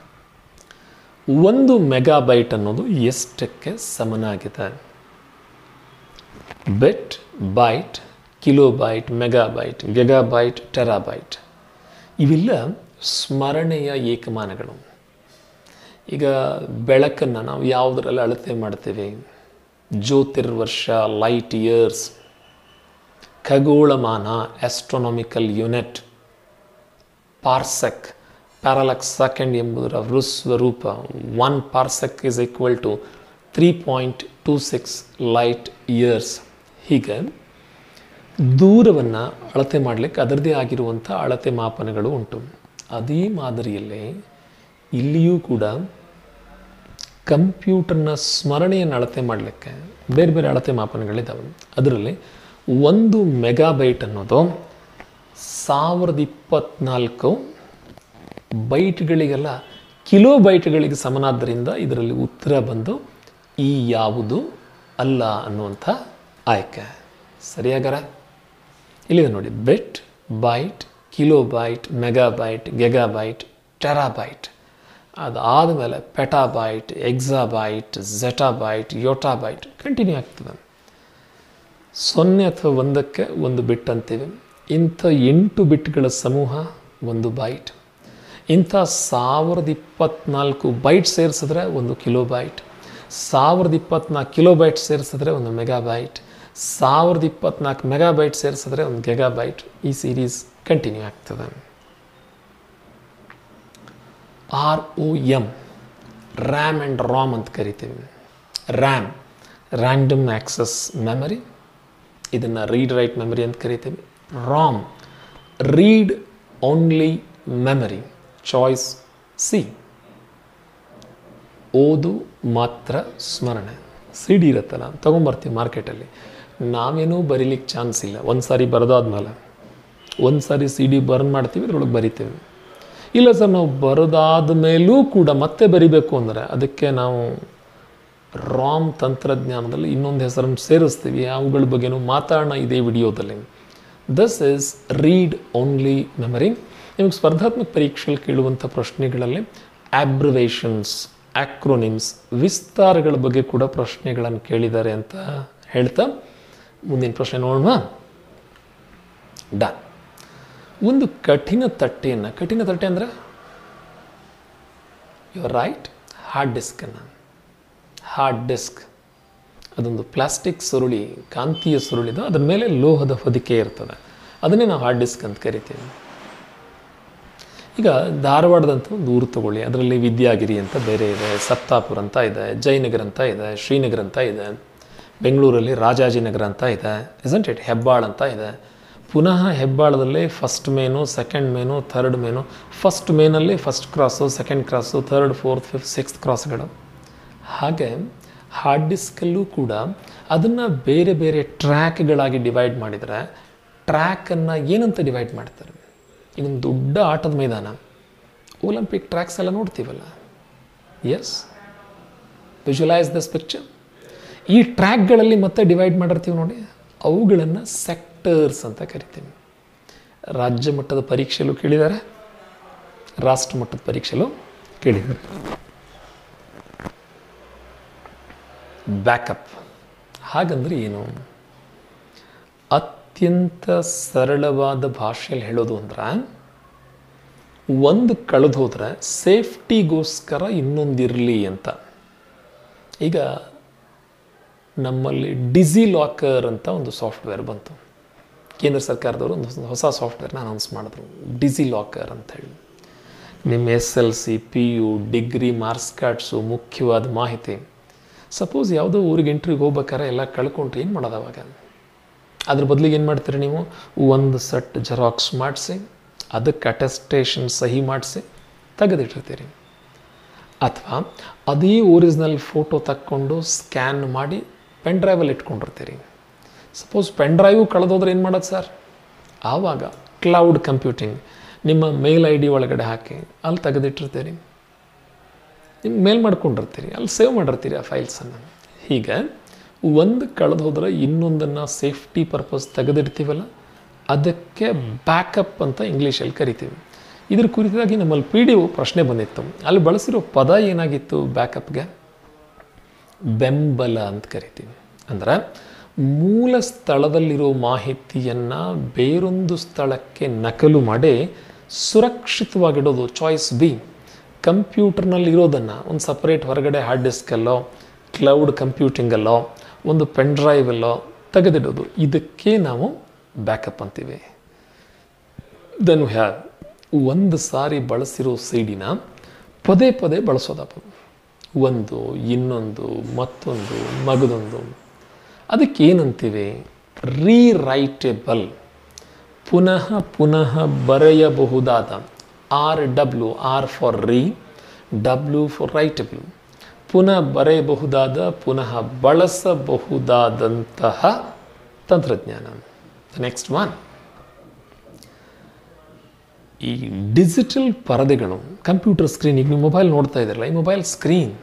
1 ಮೆಗಾಬೈಟ್ ಅನ್ನೋದು ಎಷ್ಟಕ್ಕೆ ಸಮನಾಗಿದೆ? Bit, byte, kilobyte, megabyte, gigabyte, terabyte. ಇವೆಲ್ಲ ಸ್ಮರಣೆಯ ಏಕಮಾನಗಳು. ಈಗ ಬೆಳಕನ್ನು ನಾವು ಯಾವುದರಲ್ಲಿ ಅಳತೆ ಮಾಡ್ತೀವಿ? ಜ್ಯೋತಿರ್ವರ್ಷ, ಲೈಟ್ ಇಯರ್ಸ್. ಖಗೋಳಮಾನ, astronomical unit. Parsec, parallax second ಎಂಬುದರ ವೃಸ್ವರೂಪ. 1 parsec is equal to 3.26 light years. ಹೀಗೆ ದೂರವನ್ನು ಅಳತೆ ಮಾಡಲಿಕ್ಕೆ ಅದರದೇ ಆಗಿರುವಂಥ ಅಳತೆ ಮಾಪನಗಳು ಉಂಟು. ಅದೇ ಮಾದರಿಯಲ್ಲೇ ಇಲ್ಲಿಯೂ ಕೂಡ ಕಂಪ್ಯೂಟರ್ನ ಸ್ಮರಣೆಯನ್ನು ಅಳತೆ ಮಾಡಲಿಕ್ಕೆ ಬೇರೆ ಬೇರೆ ಅಳತೆ ಮಾಪನಗಳಿದ್ದಾವೆ. ಅದರಲ್ಲಿ 1 ಮೆಗಾಬೈಟ್ ಅನ್ನೋದು 1024 ಬೈಟ್ಗಳಿಗೆಲ್ಲ ಕಿಲೋಬೈಟ್ಗಳಿಗೆ ಸಮನಾದ್ದರಿಂದ ಇದರಲ್ಲಿ ಉತ್ತರ ಬಂದು ಈ ಯಾವುದು ಅಲ್ಲ ಅನ್ನುವಂಥ ಆಯ್ಕೆ. ಸರಿಯಾಗಾರ? ಇಲ್ಲಿದೆ ನೋಡಿ, bit, byte, kilobyte, megabyte, gigabyte, terabyte. ಅದಾದಮೇಲೆ petabyte, exabyte, zettabyte, yottabyte continue ಆಗ್ತದೆ. 0 ಅಥವಾ 1ಕ್ಕೆ 1 ಬಿಟ್ ಅಂತೀವಿ. ಇಂಥ 8 ಬಿಟ್ಗಳ ಸಮೂಹ 1 ಬೈಟ್. ಇಂಥ 1024 ಬೈಟ್ ಸೇರಿಸಿದ್ರೆ 1 ಕಿಲೋಬೈಟ್. 1024 ಕಿಲೋಬೈಟ್ ಸೇರಿಸಿದ್ರೆ 1 ಮೆಗಾಬೈಟ್. 1024 ಮೆಗಾಬೈಟ್ ಸೇರಿಸಿದ್ರೆ 1 ಗಿಗಾಬೈಟ್. ಈ ಸೀರೀಸ್ ಕಂಟಿನ್ಯೂ ಆಗ್ತದೆ. ROM, ರ್ಯಾಮ್ ಆ್ಯಂಡ್ ರಾಮ್ ಅಂತ ಕರಿತೀವಿ. RAM, random access memory. ಇದನ್ನು ರೀಡ್ ರೈಟ್ ಮೆಮರಿ ಅಂತ ಕರಿತೀವಿ. ROM, read only memory. Choice C. ಓದು ಮಾತ್ರ ಸ್ಮರಣೆ. CD ಇರುತ್ತಲ್ಲ, ತೊಗೊಂಬರ್ತೀವಿ ಮಾರ್ಕೆಟಲ್ಲಿ. ನಾವೇನೂ ಬರೀಲಿಕ್ಕೆ ಚಾನ್ಸ್ ಇಲ್ಲ. ಒಂದು ಸಾರಿ ಬರೆದಾದ್ಮೇಲೆ ಒಂದು ಸಾರಿ CD ಬರ್ನ್ ಮಾಡ್ತೀವಿ, ಅದರೊಳಗೆ ಬರಿತೀವಿ. ಇಲ್ಲ ಸರ್, ನಾವು ಬರೆದಾದ ಮೇಲೂ ಕೂಡ ಮತ್ತೆ ಬರಿಬೇಕು ಅಂದರೆ ಅದಕ್ಕೆ ನಾವು ರಾಮ್ ತಂತ್ರಜ್ಞಾನದಲ್ಲಿ ಇನ್ನೊಂದು ಹೆಸರನ್ನು ಸೇರಿಸ್ತೀವಿ. ಅವುಗಳ ಬಗ್ಗೆನೂ ಮಾತಾಡೋಣ ಇದೇ ವಿಡಿಯೋದಲ್ಲಿ. This is read only memory. ನಿಮಗೆ ಸ್ಪರ್ಧಾತ್ಮಕ ಪರೀಕ್ಷೆಯಲ್ಲಿ ಕೇಳುವಂಥ ಪ್ರಶ್ನೆಗಳಲ್ಲಿ ಆಬ್ರಿವೇಷನ್ಸ್, ಆಕ್ರೋನಿಮ್ಸ್, ವಿಸ್ತಾರಗಳ ಬಗ್ಗೆ ಕೂಡ ಪ್ರಶ್ನೆಗಳನ್ನು ಕೇಳಿದ್ದಾರೆ ಅಂತ ಹೇಳ್ತಾ ಮುಂದಿನ ಪ್ರಶ್ನೆ ನೋಡೋಣ. ಡನ್. ಒಂದು ಕಠಿಣ ತಟ್ಟೆ ಅಂದರೆ ಯುವರ್ ರೈಟ್, ಹಾರ್ಡ್ ಡಿಸ್ಕನ್ನು. ಹಾರ್ಡ್ ಡಿಸ್ಕ್ ಅದೊಂದು ಪ್ಲಾಸ್ಟಿಕ್ ಸುರುಳಿ, ಕಾಂತೀಯ ಸುರುಳಿದು, ಅದರ ಮೇಲೆ ಲೋಹದ ಹೊದಿಕೆ ಇರ್ತದೆ. ಅದನ್ನೇ ನಾವು ಹಾರ್ಡ್ ಡಿಸ್ಕ್ ಅಂತ ಕರಿತೀವಿ. ಈಗ ಧಾರವಾಡದಂಥ ಒಂದು ಊರು ತಗೊಳ್ಳಿ. ಅದರಲ್ಲಿ ವಿದ್ಯಾಗಿರಿ ಅಂತ ಬೇರೆ ಇದೆ, ಸಪ್ತಾಪುರ ಅಂತ ಇದೆ, ಜಯನಗರ ಅಂತ ಇದೆ, ಶ್ರೀನಗರ ಅಂತ ಇದೆ. ಬೆಂಗಳೂರಲ್ಲಿ ರಾಜಾಜಿನಗರ ಅಂತ ಇದೆ, ಇಸಂಟ್ ಇಟ್? ಹೆಬ್ಬಾಳ ಅಂತ ಇದೆ. ಪುನಃ ಹೆಬ್ಬಾಳದಲ್ಲಿ first main, second main, third main. First ಮೇನಲ್ಲಿ first cross, second cross, third, fourth, fifth, sixth ಕ್ರಾಸ್ಗಳು. ಹಾಗೆ ಹಾರ್ಡ್ ಡಿಸ್ಕಲ್ಲೂ ಕೂಡ ಅದನ್ನು ಬೇರೆ ಬೇರೆ ಟ್ರ್ಯಾಕ್ಗಳಾಗಿ ಡಿವೈಡ್ ಮಾಡಿದರೆ, ಟ್ರ್ಯಾಕನ್ನು ಏನಂತ ಡಿವೈಡ್ ಮಾಡ್ತಾರೆ? ಇದೊಂದು ದೊಡ್ಡ ಆಟದ ಮೈದಾನ, ಒಲಿಂಪಿಕ್ ಟ್ರ್ಯಾಕ್ಸ್ ಎಲ್ಲ ನೋಡ್ತೀವಲ್ಲ. Yes, visualise this picture. ಈ ಟ್ರ್ಯಾಕ್ಗಳಲ್ಲಿ ಮತ್ತೆ ಡಿವೈಡ್ ಮಾಡಿರ್ತೀವಿ ನೋಡಿ, ಅವುಗಳನ್ನು ಸೆಕ್ಟರ್ಸ್ ಅಂತ ಕರಿತೀವಿ. ರಾಜ್ಯ ಮಟ್ಟದ ಪರೀಕ್ಷೆಯಲ್ಲೂ ಕೇಳಿದ್ದಾರೆ, ರಾಷ್ಟ್ರ ಮಟ್ಟದ ಪರೀಕ್ಷೆಯಲ್ಲೂ ಕೇಳಿದ್ದಾರೆ. ಬ್ಯಾಕಪ್ ಹಾಗಂದ್ರೆ ಏನು? ಅತ್ಯಂತ ಸರಳವಾದ ಭಾಷೆಯಲ್ಲಿ ಹೇಳೋದು ಅಂದ್ರೆ, ಒಂದು ಕಳೆದು ಹೋದರೆ ಸೇಫ್ಟಿಗೋಸ್ಕರ ಇನ್ನೊಂದಿರಲಿ ಅಂತ. ಈಗ ನಮ್ಮಲ್ಲಿ ಡಿಜಿ ಲಾಕರ್ ಅಂತ ಒಂದು ಸಾಫ್ಟ್ವೇರ್ ಬಂತು, ಕೇಂದ್ರ ಸರ್ಕಾರದವರು ಒಂದು ಹೊಸ ಸಾಫ್ಟ್ವೇರ್ನ ಅನೌನ್ಸ್ ಮಾಡಿದ್ರು, ಡಿಜಿ ಲಾಕರ್ ಅಂಥೇಳಿ. ನಿಮ್ಮ SLC, PU, degree, marks cards, ಮುಖ್ಯವಾದ ಮಾಹಿತಿ. ಸಪೋಸ್ ಯಾವುದೋ ಊರಿಗೆ ಇಂಟ್ರಿಗೆ ಹೋಗ್ಬೇಕಾರೆ ಎಲ್ಲ ಕಳ್ಕೊಂಡ್ರೆ ಏನು ಮಾಡೋದು ಅವಾಗ? ಅದ್ರ ಬದಲಿಗೆ ಏನು ಮಾಡ್ತೀರಿ ನೀವು? ಒಂದು ಸೆಟ್ ಜೆರಾಕ್ಸ್ ಮಾಡಿಸಿ, ಅದಕ್ಕೆ ಅಟೆಸ್ಟೇಷನ್ ಸಹಿ ಮಾಡಿಸಿ ತೆಗೆದಿಟ್ಟಿರ್ತೀರಿ. ಅಥವಾ ಅದೇ ಒರಿಜಿನಲ್ ಫೋಟೋ ತಕ್ಕೊಂಡು ಸ್ಕ್ಯಾನ್ ಮಾಡಿ ಪೆನ್ ಡ್ರೈವಲ್ಲಿ ಇಟ್ಕೊಂಡಿರ್ತೀರಿ. ಸಪೋಸ್ ಪೆನ್ ಡ್ರೈವು ಕಳೆದೋದ್ರೆ ಏನು ಮಾಡೋದು ಸರ್? ಆವಾಗ ಕ್ಲೌಡ್ ಕಂಪ್ಯೂಟಿಂಗ್ ನಿಮ್ಮ ಮೇಲ್ ID ಒಳಗಡೆ ಹಾಕಿ ಅಲ್ಲಿ ತೆಗೆದಿಟ್ಟಿರ್ತೀರಿ, ನಿಮ್ಮ ಮೇಲ್ ಮಾಡ್ಕೊಂಡಿರ್ತೀರಿ, ಅಲ್ಲಿ ಸೇವ್ ಮಾಡಿರ್ತೀರಿ ಆ ಫೈಲ್ಸನ್ನು. ಹೀಗೆ ಒಂದು ಕಳೆದು ಹೋದ್ರೆ ಇನ್ನೊಂದನ್ನು ಸೇಫ್ಟಿ ಪರ್ಪಸ್ ತೆಗೆದಿಡ್ತೀವಲ್ಲ, ಅದಕ್ಕೆ ಬ್ಯಾಕಪ್ ಅಂತ ಇಂಗ್ಲೀಷಲ್ಲಿ ಕರಿತೀವಿ. ಇದ್ರ ಕುರಿತಾಗಿ ನಮ್ಮಲ್ಲಿ PDO ಪ್ರಶ್ನೆ ಬಂದಿತ್ತು. ಅಲ್ಲಿ ಬಳಸಿರೋ ಪದ ಏನಾಗಿತ್ತು ಬ್ಯಾಕಪ್ಗೆ? ಬೆಂಬಲ ಅಂತ ಕರಿತೀವಿ. ಅಂದರೆ ಮೂಲ ಸ್ಥಳದಲ್ಲಿರೋ ಮಾಹಿತಿಯನ್ನು ಬೇರೊಂದು ಸ್ಥಳಕ್ಕೆ ನಕಲು ಮಾಡಿ ಸುರಕ್ಷಿತವಾಗಿಡೋದು. Choice B. ಕಂಪ್ಯೂಟರ್ನಲ್ಲಿರೋದನ್ನು ಒಂದು ಸಪ್ರೇಟ್ ಹೊರಗಡೆ ಹಾರ್ಡ್ ಡಿಸ್ಕಲ್ಲೋ, ಕ್ಲೌಡ್ ಕಂಪ್ಯೂಟಿಂಗಲ್ಲೋ, ಒಂದು ಪೆನ್ ಡ್ರೈವಲ್ಲೋ ತೆಗೆದಿಡೋದು. ಇದಕ್ಕೆ ನಾವು ಬ್ಯಾಕಪ್ ಅಂತೀವಿ. ದೆನ್ ವಿ ಹ್ಯಾವ್ ಒಂದು ಸಾರಿ ಬಳಸಿರೋ CD-ನ ಪದೇ ಪದೇ ಬಳಸೋದಪ್ಪ. ಒಂದು, ಇನ್ನೊಂದು, ಮತ್ತೊಂದು, ಮಗದೊಂದು. ಅದಕ್ಕೇನಂತೀವಿ? ರೀರೈಟೇಬಲ್. ಪುನಃ ಪುನಃ ಬರೆಯಬಹುದಾದ. RW, R for re, W for writable. ಪುನಃ ಬರೆಯಬಹುದಾದ, ಪುನಃ ಬಳಸಬಹುದಾದಂತಹ ತಂತ್ರಜ್ಞಾನ. ನೆಕ್ಸ್ಟ್ ಒನ್, ಈ ಡಿಜಿಟಲ್ ಪರದೆಗಳು, ಕಂಪ್ಯೂಟರ್ ಸ್ಕ್ರೀನ್. ಈಗ ನೀವು ಮೊಬೈಲ್ ನೋಡ್ತಾ ಇದ್ದೀರಲ್ಲ, ಈ ಮೊಬೈಲ್ ಸ್ಕ್ರೀನ್,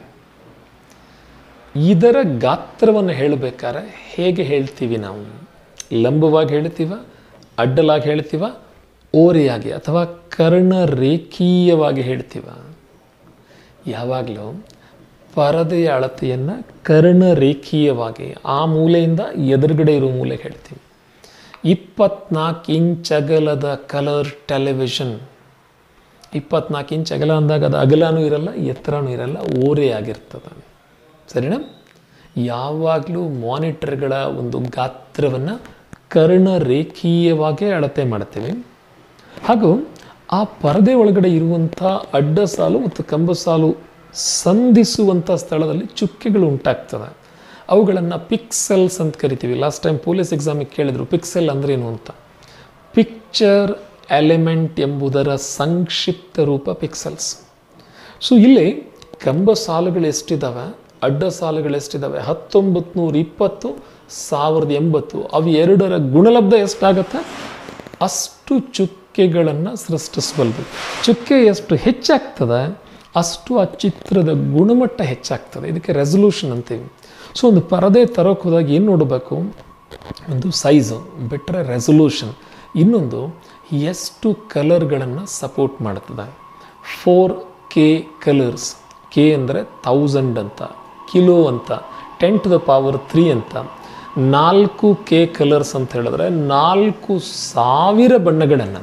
ಇದರ ಗಾತ್ರವನ್ನು ಹೇಳಬೇಕಾದ್ರೆ ಹೇಗೆ ಹೇಳ್ತೀವಿ ನಾವು? ಲಂಬವಾಗಿ ಹೇಳ್ತೀವ, ಅಡ್ಡಲಾಗಿ ಹೇಳ್ತೀವ, ಓರೆಯಾಗಿ ಅಥವಾ ಕರ್ಣರೇಖೀಯವಾಗಿ ಹೇಳ್ತೀವ? ಯಾವಾಗಲೂ ಪರದೆಯ ಅಳತೆಯನ್ನು ಕರ್ಣರೇಖೀಯವಾಗಿ ಆ ಮೂಲೆಯಿಂದ ಎದುರುಗಡೆ ಇರೋ ಮೂಲೆಗೆ ಹೇಳ್ತೀವಿ. 24 ಇಂಚ್ ಅಗಲದ ಕಲರ್ ಟೆಲಿವಿಷನ್. 24 ಇಂಚ್ ಅಗಲ ಅಂದಾಗ ಅದು ಅಗಲನೂ ಇರಲ್ಲ, ಎತ್ತರನೂ ಇರಲ್ಲ, ಓರೆಯಾಗಿರ್ತದೆ. ಸರಿನಾ? ಯಾವಾಗಲೂ ಮಾನಿಟರ್ಗಳ ಒಂದು ಗಾತ್ರವನ್ನು ಕರ್ಣರೇಖೀಯವಾಗಿ ಅಳತೆ ಮಾಡ್ತೀವಿ. ಹಾಗೂ ಆ ಪರದೆ ಒಳಗಡೆ ಇರುವಂಥ ಅಡ್ಡ ಸಾಲು ಮತ್ತು ಕಂಬ ಸಾಲು ಸಂಧಿಸುವಂಥ ಸ್ಥಳದಲ್ಲಿ ಚುಕ್ಕೆಗಳು ಉಂಟಾಗ್ತದೆ. ಅವುಗಳನ್ನು ಪಿಕ್ಸೆಲ್ಸ್ ಅಂತ ಕರಿತೀವಿ. ಲಾಸ್ಟ್ ಟೈಮ್ ಪೊಲೀಸ್ ಎಕ್ಸಾಮಿಗೆ ಕೇಳಿದ್ರು ಪಿಕ್ಸೆಲ್ ಅಂದ್ರೇನು ಅಂತ. ಪಿಕ್ಚರ್ ಎಲಿಮೆಂಟ್ ಎಂಬುದರ ಸಂಕ್ಷಿಪ್ತ ರೂಪ ಪಿಕ್ಸೆಲ್ಸ್. ಸೊ ಇಲ್ಲಿ ಕಂಬ ಸಾಲುಗಳು ಎಷ್ಟಿದ್ದಾವೆ, ಅಡ್ಡ ಸಾಲುಗಳು ಎಷ್ಟಿದ್ದಾವೆ? 1920, 1080. ಅವು ಎರಡರ ಗುಣಲಬ್ಧ ಎಷ್ಟಾಗುತ್ತೆ ಅಷ್ಟು ಚುಕ್ಕೆಗಳನ್ನು ಸೃಷ್ಟಿಸಬಲ್ದು. ಚುಕ್ಕೆ ಎಷ್ಟು ಹೆಚ್ಚಾಗ್ತದೆ ಅಷ್ಟು ಆ ಚಿತ್ರದ ಗುಣಮಟ್ಟ ಹೆಚ್ಚಾಗ್ತದೆ. ಇದಕ್ಕೆ ರೆಸಲ್ಯೂಷನ್ ಅಂತೀವಿ. ಸೊ ಒಂದು ಪರದೆ ತರೋಕೆ ಹೋದಾಗ ಏನು ನೋಡಬೇಕು? ಒಂದು ಸೈಜು ಬಿಟ್ಟರೆ ರೆಸಲ್ಯೂಷನ್, ಇನ್ನೊಂದು ಎಷ್ಟು ಕಲರ್ಗಳನ್ನು ಸಪೋರ್ಟ್ ಮಾಡ್ತದೆ. 4K colours. K ಅಂದರೆ 1000 ಅಂತ, ಕಿಲೋ ಅಂತ, 10⁻³ ಅಂತ. 4K ಕಲರ್ಸ್ ಅಂತ ಹೇಳಿದ್ರೆ 4000 ಬಣ್ಣಗಳನ್ನು,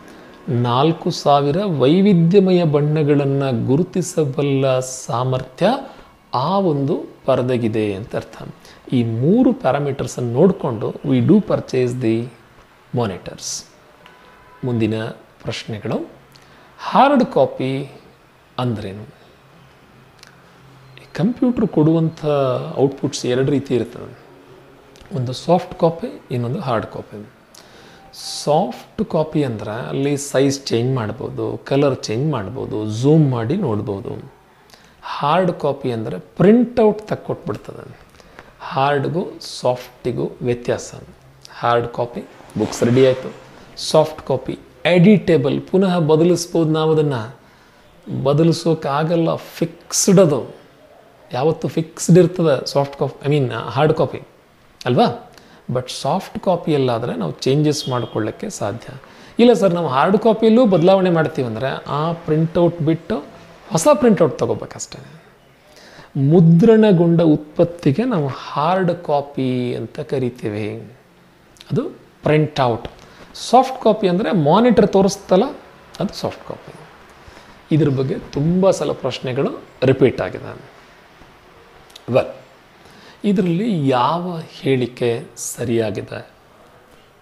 4000 ವೈವಿಧ್ಯಮಯ ಬಣ್ಣಗಳನ್ನು ಗುರುತಿಸಬಲ್ಲ ಸಾಮರ್ಥ್ಯ ಆ ಒಂದು ಪರದೆಗಿದೆ ಅಂತ ಅರ್ಥ. ಈ 3 ಪ್ಯಾರಾಮೀಟರ್ಸನ್ನು ನೋಡಿಕೊಂಡು we do purchase the monitors. ಮುಂದಿನ ಪ್ರಶ್ನೆಗಳು, ಹಾರ್ಡ್ ಕಾಪಿ ಅಂದ್ರೇನು? ಕಂಪ್ಯೂಟ್ರ್ ಕೊಡುವಂಥ ಔಟ್ಪುಟ್ಸ್ 2 ರೀತಿ ಇರ್ತದೆ. ಒಂದು ಸಾಫ್ಟ್ ಕಾಪಿ, ಇನ್ನೊಂದು ಹಾರ್ಡ್ ಕಾಪಿ. ಸಾಫ್ಟ್ ಕಾಪಿ ಅಂದರೆ ಅಲ್ಲಿ ಸೈಜ್ ಚೇಂಜ್ ಮಾಡ್ಬೋದು, ಕಲರ್ ಚೇಂಜ್ ಮಾಡ್ಬೋದು, ಝೂಮ್ ಮಾಡಿ ನೋಡ್ಬೋದು. ಹಾರ್ಡ್ ಕಾಪಿ ಅಂದರೆ ಪ್ರಿಂಟೌಟ್ ತಕ್ಕೊಟ್ಬಿಡ್ತದೆ. ಹಾರ್ಡ್ಗೂ ಸಾಫ್ಟಿಗೂ ವ್ಯತ್ಯಾಸ. ಹಾರ್ಡ್ ಕಾಪಿ ಬುಕ್ಸ್ ರೆಡಿ ಆಯಿತು. ಸಾಫ್ಟ್ ಕಾಪಿ ಎಡಿಟೇಬಲ್, ಪುನಃ ಬದಲಿಸ್ಬೋದು. ನಾವು ಅದನ್ನು ಬದಲಿಸೋಕ್ಕಾಗಲ್ಲ, ಫಿಕ್ಸ್ಡ್. ಅದು ಯಾವತ್ತು ಫಿಕ್ಸ್ಡ್ ಇರ್ತದೆ ಸಾಫ್ಟ್ ಕಾಪಿ, ಹಾರ್ಡ್ ಕಾಪಿ ಅಲ್ವಾ? ಬಟ್ ಸಾಫ್ಟ್ ಕಾಪಿಯಲ್ಲಾದರೆ ನಾವು ಚೇಂಜಸ್ ಮಾಡಿಕೊಳ್ಳೋಕ್ಕೆ ಸಾಧ್ಯ ಇಲ್ಲ. ಸರ್ ನಾವು ಹಾರ್ಡ್ ಕಾಪಿಯಲ್ಲೂ ಬದಲಾವಣೆ ಮಾಡ್ತೀವಂದರೆ ಆ ಪ್ರಿಂಟೌಟ್ ಬಿಟ್ಟು ಹೊಸ ಪ್ರಿಂಟೌಟ್ ತೊಗೋಬೇಕಷ್ಟೆ. ಮುದ್ರಣಗೊಂಡ ಉತ್ಪತ್ತಿಗೆ ನಾವು ಹಾರ್ಡ್ ಕಾಪಿ ಅಂತ ಕರಿತೀವಿ. ಅದು ಪ್ರಿಂಟೌಟ್. ಸಾಫ್ಟ್ ಕಾಪಿ ಅಂದರೆ ಮಾನಿಟರ್ ತೋರಿಸ್ತಲ್ಲ, ಅದು ಸಾಫ್ಟ್ ಕಾಪಿ. ಇದ್ರ ಬಗ್ಗೆ ತುಂಬ ಸಲ ಪ್ರಶ್ನೆಗಳು ರಿಪೀಟ್ ಆಗಿದೆ. ವೆಲ್, ಇದರಲ್ಲಿ ಯಾವ ಹೇಳಿಕೆ ಸರಿಯಾಗಿದೆ?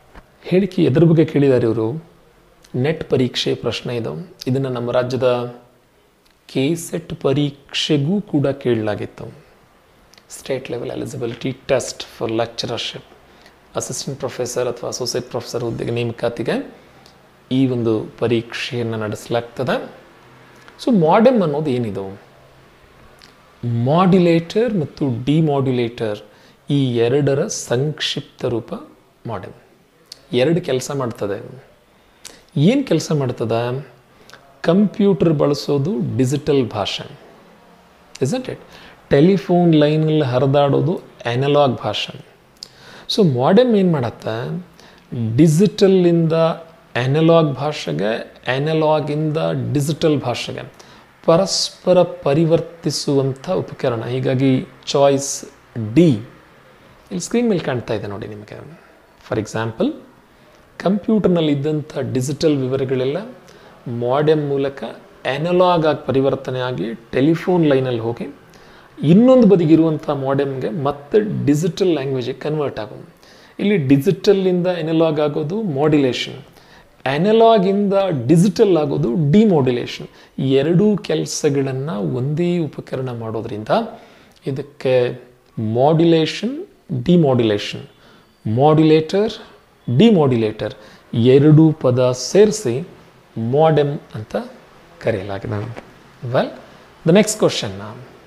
ಹೇಳಿಕೆ ಎದ್ರ ಬಗ್ಗೆ ಕೇಳಿದ್ದಾರೆ ಇವರು? ನೆಟ್ ಪರೀಕ್ಷೆ ಪ್ರಶ್ನೆ ಇದು. ಇದನ್ನು ನಮ್ಮ ರಾಜ್ಯದ KSET ಪರೀಕ್ಷೆಗೂ ಕೂಡ ಕೇಳಲಾಗಿತ್ತು. State level eligibility test for lectureship, assistant professor ಅಥವಾ ಅಸೋಸಿಯೇಟ್ ಪ್ರೊಫೆಸರ್ ಹುದ್ದೆಗೆ ನೇಮಕಾತಿಗೆ ಈ ಒಂದು ಪರೀಕ್ಷೆಯನ್ನು ನಡೆಸಲಾಗ್ತದೆ. ಸೊ ಮಾಡೆಮ್ ಅನ್ನೋದು ಏನಿದು? ಮಾಡ್ಯುಲೇಟರ್ ಮತ್ತು ಡಿಮಾಡ್ಯುಲೇಟರ್ ಈ ಎರಡರ ಸಂಕ್ಷಿಪ್ತ ರೂಪ ಮಾಡೆಮ್. ಎರಡು ಕೆಲಸ ಮಾಡ್ತದೆ. ಏನು ಕೆಲಸ ಮಾಡ್ತದೆ? ಕಂಪ್ಯೂಟರ್ ಬಳಸೋದು ಡಿಜಿಟಲ್ ಭಾಷೆ, ಇಸ್ಂಟ್ ಇಟ್? ಟೆಲಿಫೋನ್ ಲೈನಲ್ಲಿ ಹರಿದಾಡೋದು ಅನಲಾಗ್ ಭಾಷೆ. ಸೊ ಮಾಡೆಮ್ ಏನು ಮಾಡತ್ತೆ? ಡಿಜಿಟಲ್ಲಿಂದ ಅನಲಾಗ್ ಭಾಷೆಗೆ, ಅನಲಾಗಿಂದ ಡಿಜಿಟಲ್ ಭಾಷೆಗೆ ಪರಸ್ಪರ ಪರಿವರ್ತಿಸುವಂಥ ಉಪಕರಣ. ಹೀಗಾಗಿ ಚಾಯ್ಸ್ ಡಿ ಇಲ್ಲಿ ಸ್ಕ್ರೀನ್ ಮೇಲೆ ಕಾಣ್ತಾ ಇದೆ ನೋಡಿ ನಿಮಗೆ. ಫಾರ್ ಎಕ್ಸಾಂಪಲ್, ಕಂಪ್ಯೂಟರ್ನಲ್ಲಿ ಇದ್ದಂಥ ಡಿಜಿಟಲ್ ವಿವರಗಳೆಲ್ಲ ಮಾಡೆಮ್ ಮೂಲಕ ಅನಲಾಗ್ ಆಗಿ ಪರಿವರ್ತನೆ ಆಗಿ ಟೆಲಿಫೋನ್ ಲೈನಲ್ಲಿ ಹೋಗಿ ಇನ್ನೊಂದು ಬದಿಗಿರುವಂಥ ಮಾಡೆಮ್ಗೆ ಮತ್ತೆ ಡಿಜಿಟಲ್ ಲ್ಯಾಂಗ್ವೇಜಿಗೆ ಕನ್ವರ್ಟ್ ಆಗೋದು. ಇಲ್ಲಿ ಡಿಜಿಟಲ್ಲಿಂದ ಅನಲಾಗ್ ಆಗೋದು ಮಾಡ್ಯುಲೇಷನ್, ಅನಲಾಗಿಂದ ಡಿಜಿಟಲ್ ಆಗೋದು ಡಿಮಾಡ್ಯುಲೇಷನ್. ಎರಡೂ ಕೆಲಸಗಳನ್ನು ಒಂದೇ ಉಪಕರಣ ಮಾಡೋದ್ರಿಂದ ಇದಕ್ಕೆ ಮಾಡ್ಯುಲೇಷನ್, ಡಿಮಾಡ್ಯುಲೇಷನ್, ಮಾಡ್ಯುಲೇಟರ್, ಡಿಮಾಡ್ಯುಲೇಟರ್ ಎರಡೂ ಪದ ಸೇರಿಸಿ ಮಾಡೆಮ್ ಅಂತ ಕರೆಯಲಾಗಿದೆ. Well, the next question,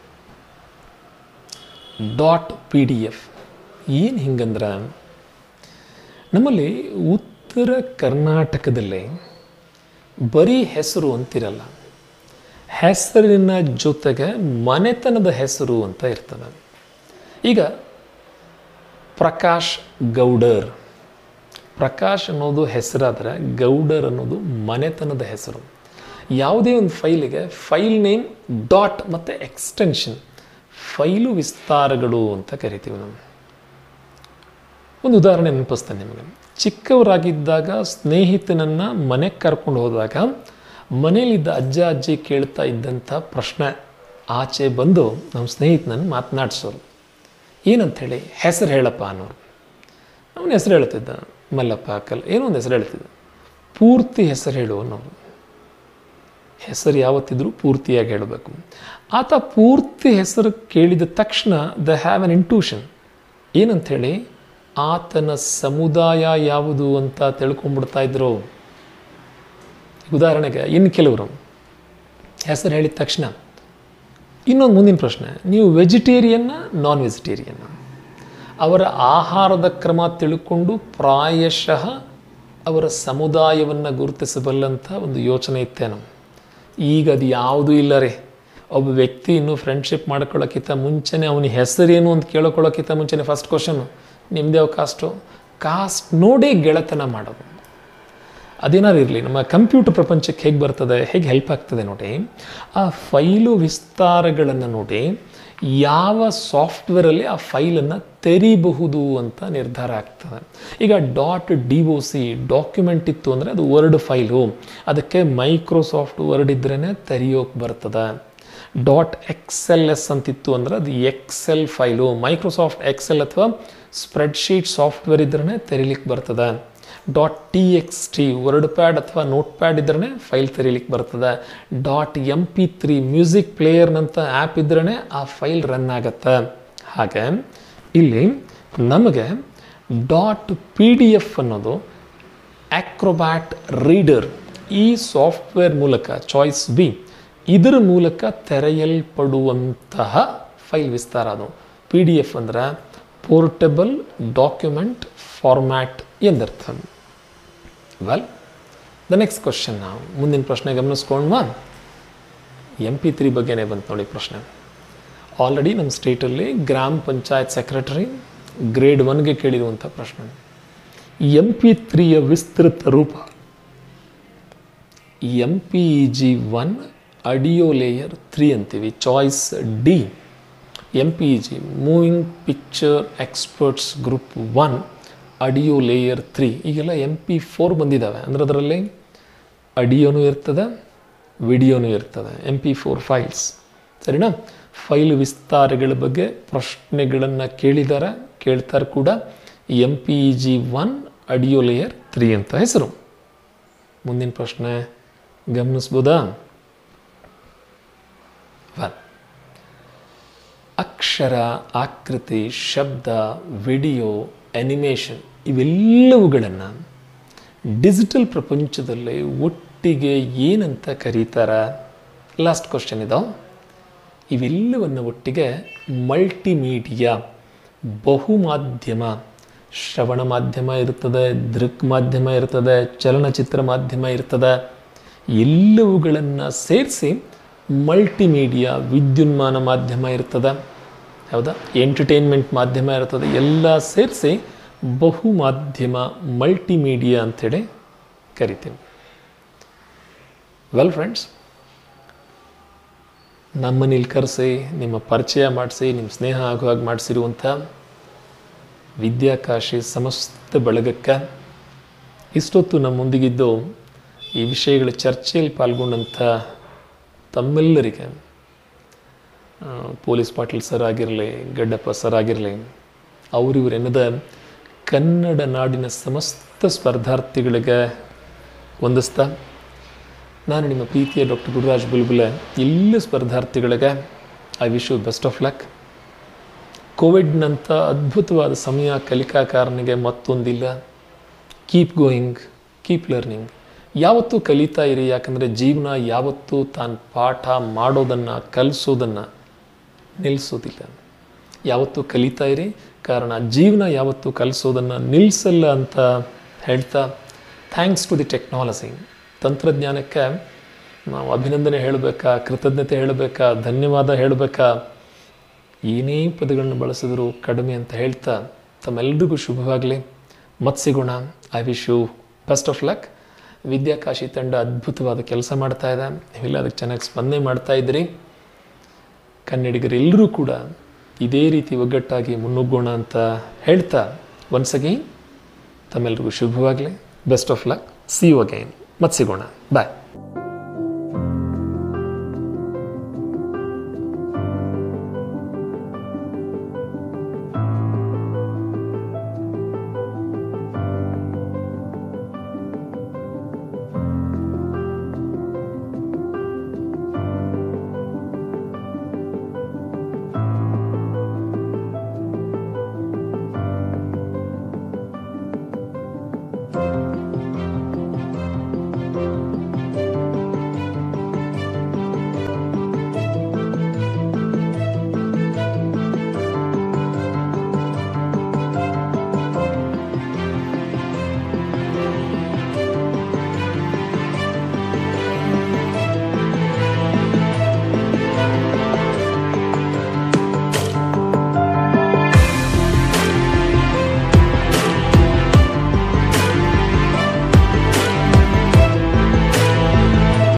.pdf ಏನು ಹಿಂಗಂದ್ರೆ, ನಮ್ಮಲ್ಲಿ ಉತ್ತರ ಕರ್ನಾಟಕದಲ್ಲಿ ಬರೀ ಹೆಸರು ಅಂತಿರಲ್ಲ, ಹೆಸರಿನ ಜೊತೆಗೆ ಮನೆತನದ ಹೆಸರು ಅಂತ ಇರ್ತದೆ. ಈಗ ಪ್ರಕಾಶ್ ಗೌಡರ್, ಪ್ರಕಾಶ್ ಅನ್ನೋದು ಹೆಸರಾದರೆ ಗೌಡರ್ ಅನ್ನೋದು ಮನೆತನದ ಹೆಸರು. ಯಾವುದೇ ಒಂದು ಫೈಲಿಗೆ ಫೈಲ್ ನೇಮ್ ಡಾಟ್ ಮತ್ತು ಎಕ್ಸ್ಟೆನ್ಷನ್, ಫೈಲು ವಿಸ್ತಾರಗಳು ಅಂತ ಕರಿತೀವಿ ನಾವು. ಒಂದು ಉದಾಹರಣೆ ನೆನಪಿಸ್ತೇನೆ ನಿಮಗೆ. ಚಿಕ್ಕವರಾಗಿದ್ದಾಗ ಸ್ನೇಹಿತನನ್ನು ಮನೆಗೆ ಕರ್ಕೊಂಡು ಹೋದಾಗ ಮನೇಲಿದ್ದ ಅಜ್ಜ ಅಜ್ಜಿ ಕೇಳ್ತಾ ಇದ್ದಂಥ ಪ್ರಶ್ನೆ ಆಚೆ ಬಂದು ನಮ್ಮ ಸ್ನೇಹಿತನನ್ನು ಮಾತನಾಡಿಸೋರು. ಏನಂಥೇಳಿ, ಹೆಸರು ಹೇಳಪ್ಪ ಅನ್ನೋರು. ಅವನ ಹೆಸರು ಹೇಳ್ತಿದ್ದ, ಮಲ್ಲಪ್ಪ ಏನೋ ಒಂದು ಹೆಸರು ಹೇಳ್ತಿದ್ದ. ಪೂರ್ತಿ ಹೆಸರು ಹೇಳು ಅನ್ನೋರು. ಹೆಸರು ಯಾವತ್ತಿದ್ರೂ ಪೂರ್ತಿಯಾಗಿ ಹೇಳಬೇಕು. ಆತ ಪೂರ್ತಿ ಹೆಸರು ಕೇಳಿದ ತಕ್ಷಣ ದ ಹ್ಯಾವ್ ಅನ್ ಇಂಟ್ಯೂಷನ್. ಏನಂಥೇಳಿ, ಆತನ ಸಮುದಾಯ ಯಾವುದು ಅಂತ ತಿಳ್ಕೊಂಡ್ಬಿಡ್ತಾ ಇದ್ರು. ಉದಾಹರಣೆಗೆ ಇನ್ನು ಕೆಲವರು ಹೆಸರು ಹೇಳಿದ ತಕ್ಷಣ ಇನ್ನೊಂದು ಮುಂದಿನ ಪ್ರಶ್ನೆ, ನೀವು ವೆಜಿಟೇರಿಯನ್ನ ನಾನ್ ವೆಜಿಟೇರಿಯನ್ನ? ಅವರ ಆಹಾರದ ಕ್ರಮ ತಿಳ್ಕೊಂಡು ಪ್ರಾಯಶಃ ಅವರ ಸಮುದಾಯವನ್ನು ಗುರುತಿಸಬಲ್ಲಂಥ ಒಂದು ಯೋಚನೆ ಇತ್ತೇನೋ. ಈಗ ಅದು ಯಾವುದೂ ಇಲ್ಲ ರೀ. ಒಬ್ಬ ವ್ಯಕ್ತಿ ಇನ್ನೂ ಫ್ರೆಂಡ್ಶಿಪ್ ಮಾಡ್ಕೊಳ್ಳೋಕ್ಕಿಂತ ಮುಂಚೆನೇ ಅವನ ಹೆಸರೇನು ಅಂತ ಕೇಳ್ಕೊಳ್ಳೋಕ್ಕಿಂತ ಮುಂಚೆನೇ ಫಸ್ಟ್ ಕ್ವಶನ್, ನಿಮ್ಮದೇ ಕಾಸ್ಟು, ಕಾಸ್ಟ್ ನೋಡಿ ಗೆಳೆತನ ಮಾಡೋದು. ಅದೇನಾರು ಇರಲಿ, ನಮ್ಮ ಕಂಪ್ಯೂಟರ್ ಪ್ರಪಂಚಕ್ಕೆ ಹೇಗೆ ಬರ್ತದೆ, ಹೇಗೆ ಹೆಲ್ಪ್ ಆಗ್ತದೆ ನೋಡಿ. ಆ ಫೈಲು ವಿಸ್ತಾರಗಳನ್ನು ನೋಡಿ ಯಾವ ಸಾಫ್ಟ್ವೇರಲ್ಲಿ ಆ ಫೈಲನ್ನು ತೆರೀಬಹುದು ಅಂತ ನಿರ್ಧಾರ ಆಗ್ತದೆ. ಈಗ .doc ಡಾಕ್ಯುಮೆಂಟ್ ಇತ್ತು ಅಂದರೆ ಅದು ವರ್ಡ್ ಫೈಲು, ಅದಕ್ಕೆ ಮೈಕ್ರೋಸಾಫ್ಟ್ ವರ್ಡ್ ಇದ್ರೇ ತೆರೆಯೋಕೆ ಬರ್ತದೆ. .xls ಅಂತಿತ್ತು ಅಂದರೆ ಅದು ಎಕ್ಸೆಲ್ ಫೈಲು, ಮೈಕ್ರೋಸಾಫ್ಟ್ ಎಕ್ಸೆಲ್ ಅಥವಾ ಸ್ಪ್ರೆಡ್ಶೀಟ್ ಸಾಫ್ಟ್ವೇರ್ ಇದ್ರೇ ತೆರೀಲಿಕ್ಕೆ ಬರ್ತದೆ. .txt ವರ್ಡ್ ಪ್ಯಾಡ್ ಅಥವಾ ನೋಟ್ ಪ್ಯಾಡ್ ಇದ್ರೇ ಫೈಲ್ ತೆರೀಲಿಕ್ಕೆ ಬರ್ತದೆ. .mp3 ಮ್ಯೂಸಿಕ್ ಪ್ಲೇಯರ್ನಂಥ ಆ್ಯಪ್ ಇದ್ರೇ ಆ ಫೈಲ್ ರನ್ ಆಗತ್ತೆ. ಹಾಗೆ ಇಲ್ಲಿ ನಮಗೆ .pdf ಅನ್ನೋದು ಆಕ್ರೋಬ್ಯಾಟ್ ರೀಡರ್, ಈ ಸಾಫ್ಟ್ವೇರ್ ಮೂಲಕ, ಚಾಯ್ಸ್ ಬಿ, ಇದರ ಮೂಲಕ ತೆರೆಯಲ್ಪಡುವಂತಹ ಫೈಲ್ ವಿಸ್ತಾರ. ಅದು PDF ಅಂದರೆ ಪೋರ್ಟಬಲ್ ಡಾಕ್ಯುಮೆಂಟ್ ಫಾರ್ಮ್ಯಾಟ್ ಎಂದರ್ಥ. ವೆಲ್, ದ ನೆಕ್ಸ್ಟ್ ಕ್ವಶನ್, ನಾವು ಮುಂದಿನ ಪ್ರಶ್ನೆ ಗಮನಿಸ್ಕೊಂಡ್ವಾ? MP3 ಬಗ್ಗೆನೇ ಬಂತು ನೋಡಿ ಪ್ರಶ್ನೆ. ಆಲ್ರೆಡಿ ನಮ್ಮ ಸ್ಟೇಟಲ್ಲಿ ಗ್ರಾಮ ಪಂಚಾಯತ್ ಸೆಕ್ರೆಟರಿ ಗ್ರೇಡ್ 1ಗೆ ಕೇಳಿರುವಂಥ ಪ್ರಶ್ನೆ. MP3ಯ ವಿಸ್ತೃತ ರೂಪ MPEG-1 ಆಡಿಯೋ ಲೇಯರ್ 3 ಅಂತೀವಿ. Choice D MPEG moving picture experts group 1 audio layer 3. ಈಗೆಲ್ಲ MP4 ಬಂದಿದ್ದಾವೆ, ಅಂದರೆ ಅದರಲ್ಲಿ ಆಡಿಯೋನೂ ಇರ್ತದೆ, ವಿಡಿಯೋನೂ ಇರ್ತದೆ. MP4 ಫೈಲ್ಸ್, ಸರಿನಾ? ಫೈಲ್ ವಿಸ್ತಾರಗಳ ಬಗ್ಗೆ ಪ್ರಶ್ನೆಗಳನ್ನು ಕೇಳ್ತಾರೆ ಕೂಡ. MPEG-1 ಆಡಿಯೋ ಲೇಯರ್ 3 ಅಂತ ಹೆಸರು. ಮುಂದಿನ ಪ್ರಶ್ನೆ ಗಮನಿಸ್ಬೋದಾ? ಅಕ್ಷರ, ಆಕೃತಿ, ಶಬ್ದ, ವಿಡಿಯೋ, ಅನಿಮೇಷನ್ ಇವೆಲ್ಲವುಗಳನ್ನು ಡಿಜಿಟಲ್ ಪ್ರಪಂಚದಲ್ಲಿ ಒಟ್ಟಿಗೆ ಏನಂತ ಕರೀತಾರೆ? ಲಾಸ್ಟ್ ಕ್ವಶನ್ ಇದು. ಇವೆಲ್ಲವನ್ನು ಒಟ್ಟಿಗೆ ಮಲ್ಟಿಮೀಡಿಯಾ, ಬಹುಮಾಧ್ಯಮ, ಶ್ರವಣ ಮಾಧ್ಯಮ ಇರ್ತದೆ, ದೃಕ್ ಮಾಧ್ಯಮ ಇರ್ತದೆ, ಚಲನಚಿತ್ರ ಮಾಧ್ಯಮ ಇರ್ತದೆ, ಎಲ್ಲವುಗಳನ್ನು ಸೇರಿಸಿ ಮಲ್ಟಿಮೀಡಿಯಾ, ವಿದ್ಯುನ್ಮಾನ ಮಾಧ್ಯಮ ಇರ್ತದೆ, ಹೌದಾ, ಎಂಟರ್ಟೈನ್ಮೆಂಟ್ ಮಾಧ್ಯಮ ಇರ್ತದೆ, ಎಲ್ಲ ಸೇರಿಸಿ ಬಹುಮಾಧ್ಯಮ, ಮಲ್ಟಿಮೀಡಿಯಾ ಅಂಥೇಳಿ ಕರಿತೀವಿ. ವೆಲ್ ಫ್ರೆಂಡ್ಸ್, ನಮ್ಮನೇಲಿ ಕರೆಸಿ, ನಿಮ್ಮ ಪರಿಚಯ ಮಾಡಿಸಿ, ನಿಮ್ಮ ಸ್ನೇಹ ಆಗುವಾಗ ಮಾಡಿಸಿರುವಂಥ ವಿದ್ಯಾಕಾಶಿ ಸಮಸ್ತ ಬಳಗಕ್ಕೆ, ಇಷ್ಟೊತ್ತು ನಮ್ಮೊಂದಿಗಿದ್ದು ಈ ವಿಷಯಗಳ ಚರ್ಚೆಯಲ್ಲಿ ಪಾಲ್ಗೊಂಡಂಥ ತಮ್ಮೆಲ್ಲರಿಗೆ, ಪೊಲೀಸ್ ಪಾಟೀಲ್ ಸರ್ ಆಗಿರಲಿ, ಗಡ್ಡಪ್ಪ ಸರ್ ಆಗಿರಲಿ, ಅವರಿವರೆನ್ನದ ಕನ್ನಡ ನಾಡಿನ ಸಮಸ್ತ ಸ್ಪರ್ಧಾರ್ಥಿಗಳಿಗೆ ವಂದಿಸ್ತಾ, ನಾನು ನಿಮ್ಮ ಪ್ರೀತಿಯ ಡಾಕ್ಟರ್ ಗುರುರಾಜ್ ಬುಲ್ಬುಲೆ ಎಲ್ಲ ಸ್ಪರ್ಧಾರ್ಥಿಗಳಿಗೆ I wish you best of luck. ಕೋವಿಡ್ನಂಥ ಅದ್ಭುತವಾದ ಸಮಯ ಕಲಿಕಾಕಾರನಿಗೆ ಮತ್ತೊಂದಿಲ್ಲ. Keep going, keep learning. ಯಾವತ್ತೂ ಕಲಿತಾ ಇರಿ, ಯಾಕಂದರೆ ಜೀವನ ಯಾವತ್ತೂ ತಾನು ಪಾಠ ಮಾಡೋದನ್ನು, ಕಲಿಸೋದನ್ನು ನಿಲ್ಲಿಸೋದಿಲ್ಲ. ಯಾವತ್ತೂ ಕಲಿತಾ ಇರಿ, ಕಾರಣ ಜೀವನ ಯಾವತ್ತೂ ಕಲಿಸೋದನ್ನು ನಿಲ್ಲಿಸಲ್ಲ ಅಂತ ಹೇಳ್ತಾ, ಥ್ಯಾಂಕ್ಸ್ ಟು ದಿ ಟೆಕ್ನಾಲಜಿ, ತಂತ್ರಜ್ಞಾನಕ್ಕೆ ನಾವು ಅಭಿನಂದನೆ ಹೇಳಬೇಕಾ, ಕೃತಜ್ಞತೆ ಹೇಳಬೇಕಾ, ಧನ್ಯವಾದ ಹೇಳಬೇಕಾ, ಏನೇ ಪದಗಳನ್ನು ಬಳಸಿದ್ರು ಕಡಿಮೆ ಅಂತ ಹೇಳ್ತಾ ತಮ್ಮೆಲ್ಲರಿಗೂ ಶುಭವಾಗಲಿ. ಮತ್ತೆ ಸಿಗೋಣ. I wish you best of luck. Vidyakashi ತಂಡ ಅದ್ಭುತವಾದ ಕೆಲಸ ಮಾಡ್ತಾ ಇದೆ, ನೀವೆಲ್ಲ ಅದಕ್ಕೆ ಚೆನ್ನಾಗಿ ಸ್ಪಂದನೆ ಮಾಡ್ತಾ ಇದ್ದೀರಿ. ಕನ್ನಡಿಗರೆಲ್ಲರೂ ಕೂಡ ಇದೇ ರೀತಿ ಒಗ್ಗಟ್ಟಾಗಿ ಮುನ್ನುಗ್ಗೋಣ ಅಂತ ಹೇಳ್ತಾ, ಒನ್ಸ್ ಅಗೈನ್ ತಮ್ಮೆಲ್ಲರಿಗೂ ಶುಭವಾಗಲಿ. Best of luck. See you again. ಮತ್ತೆ ಸಿಗೋಣ. ಬಾಯ್.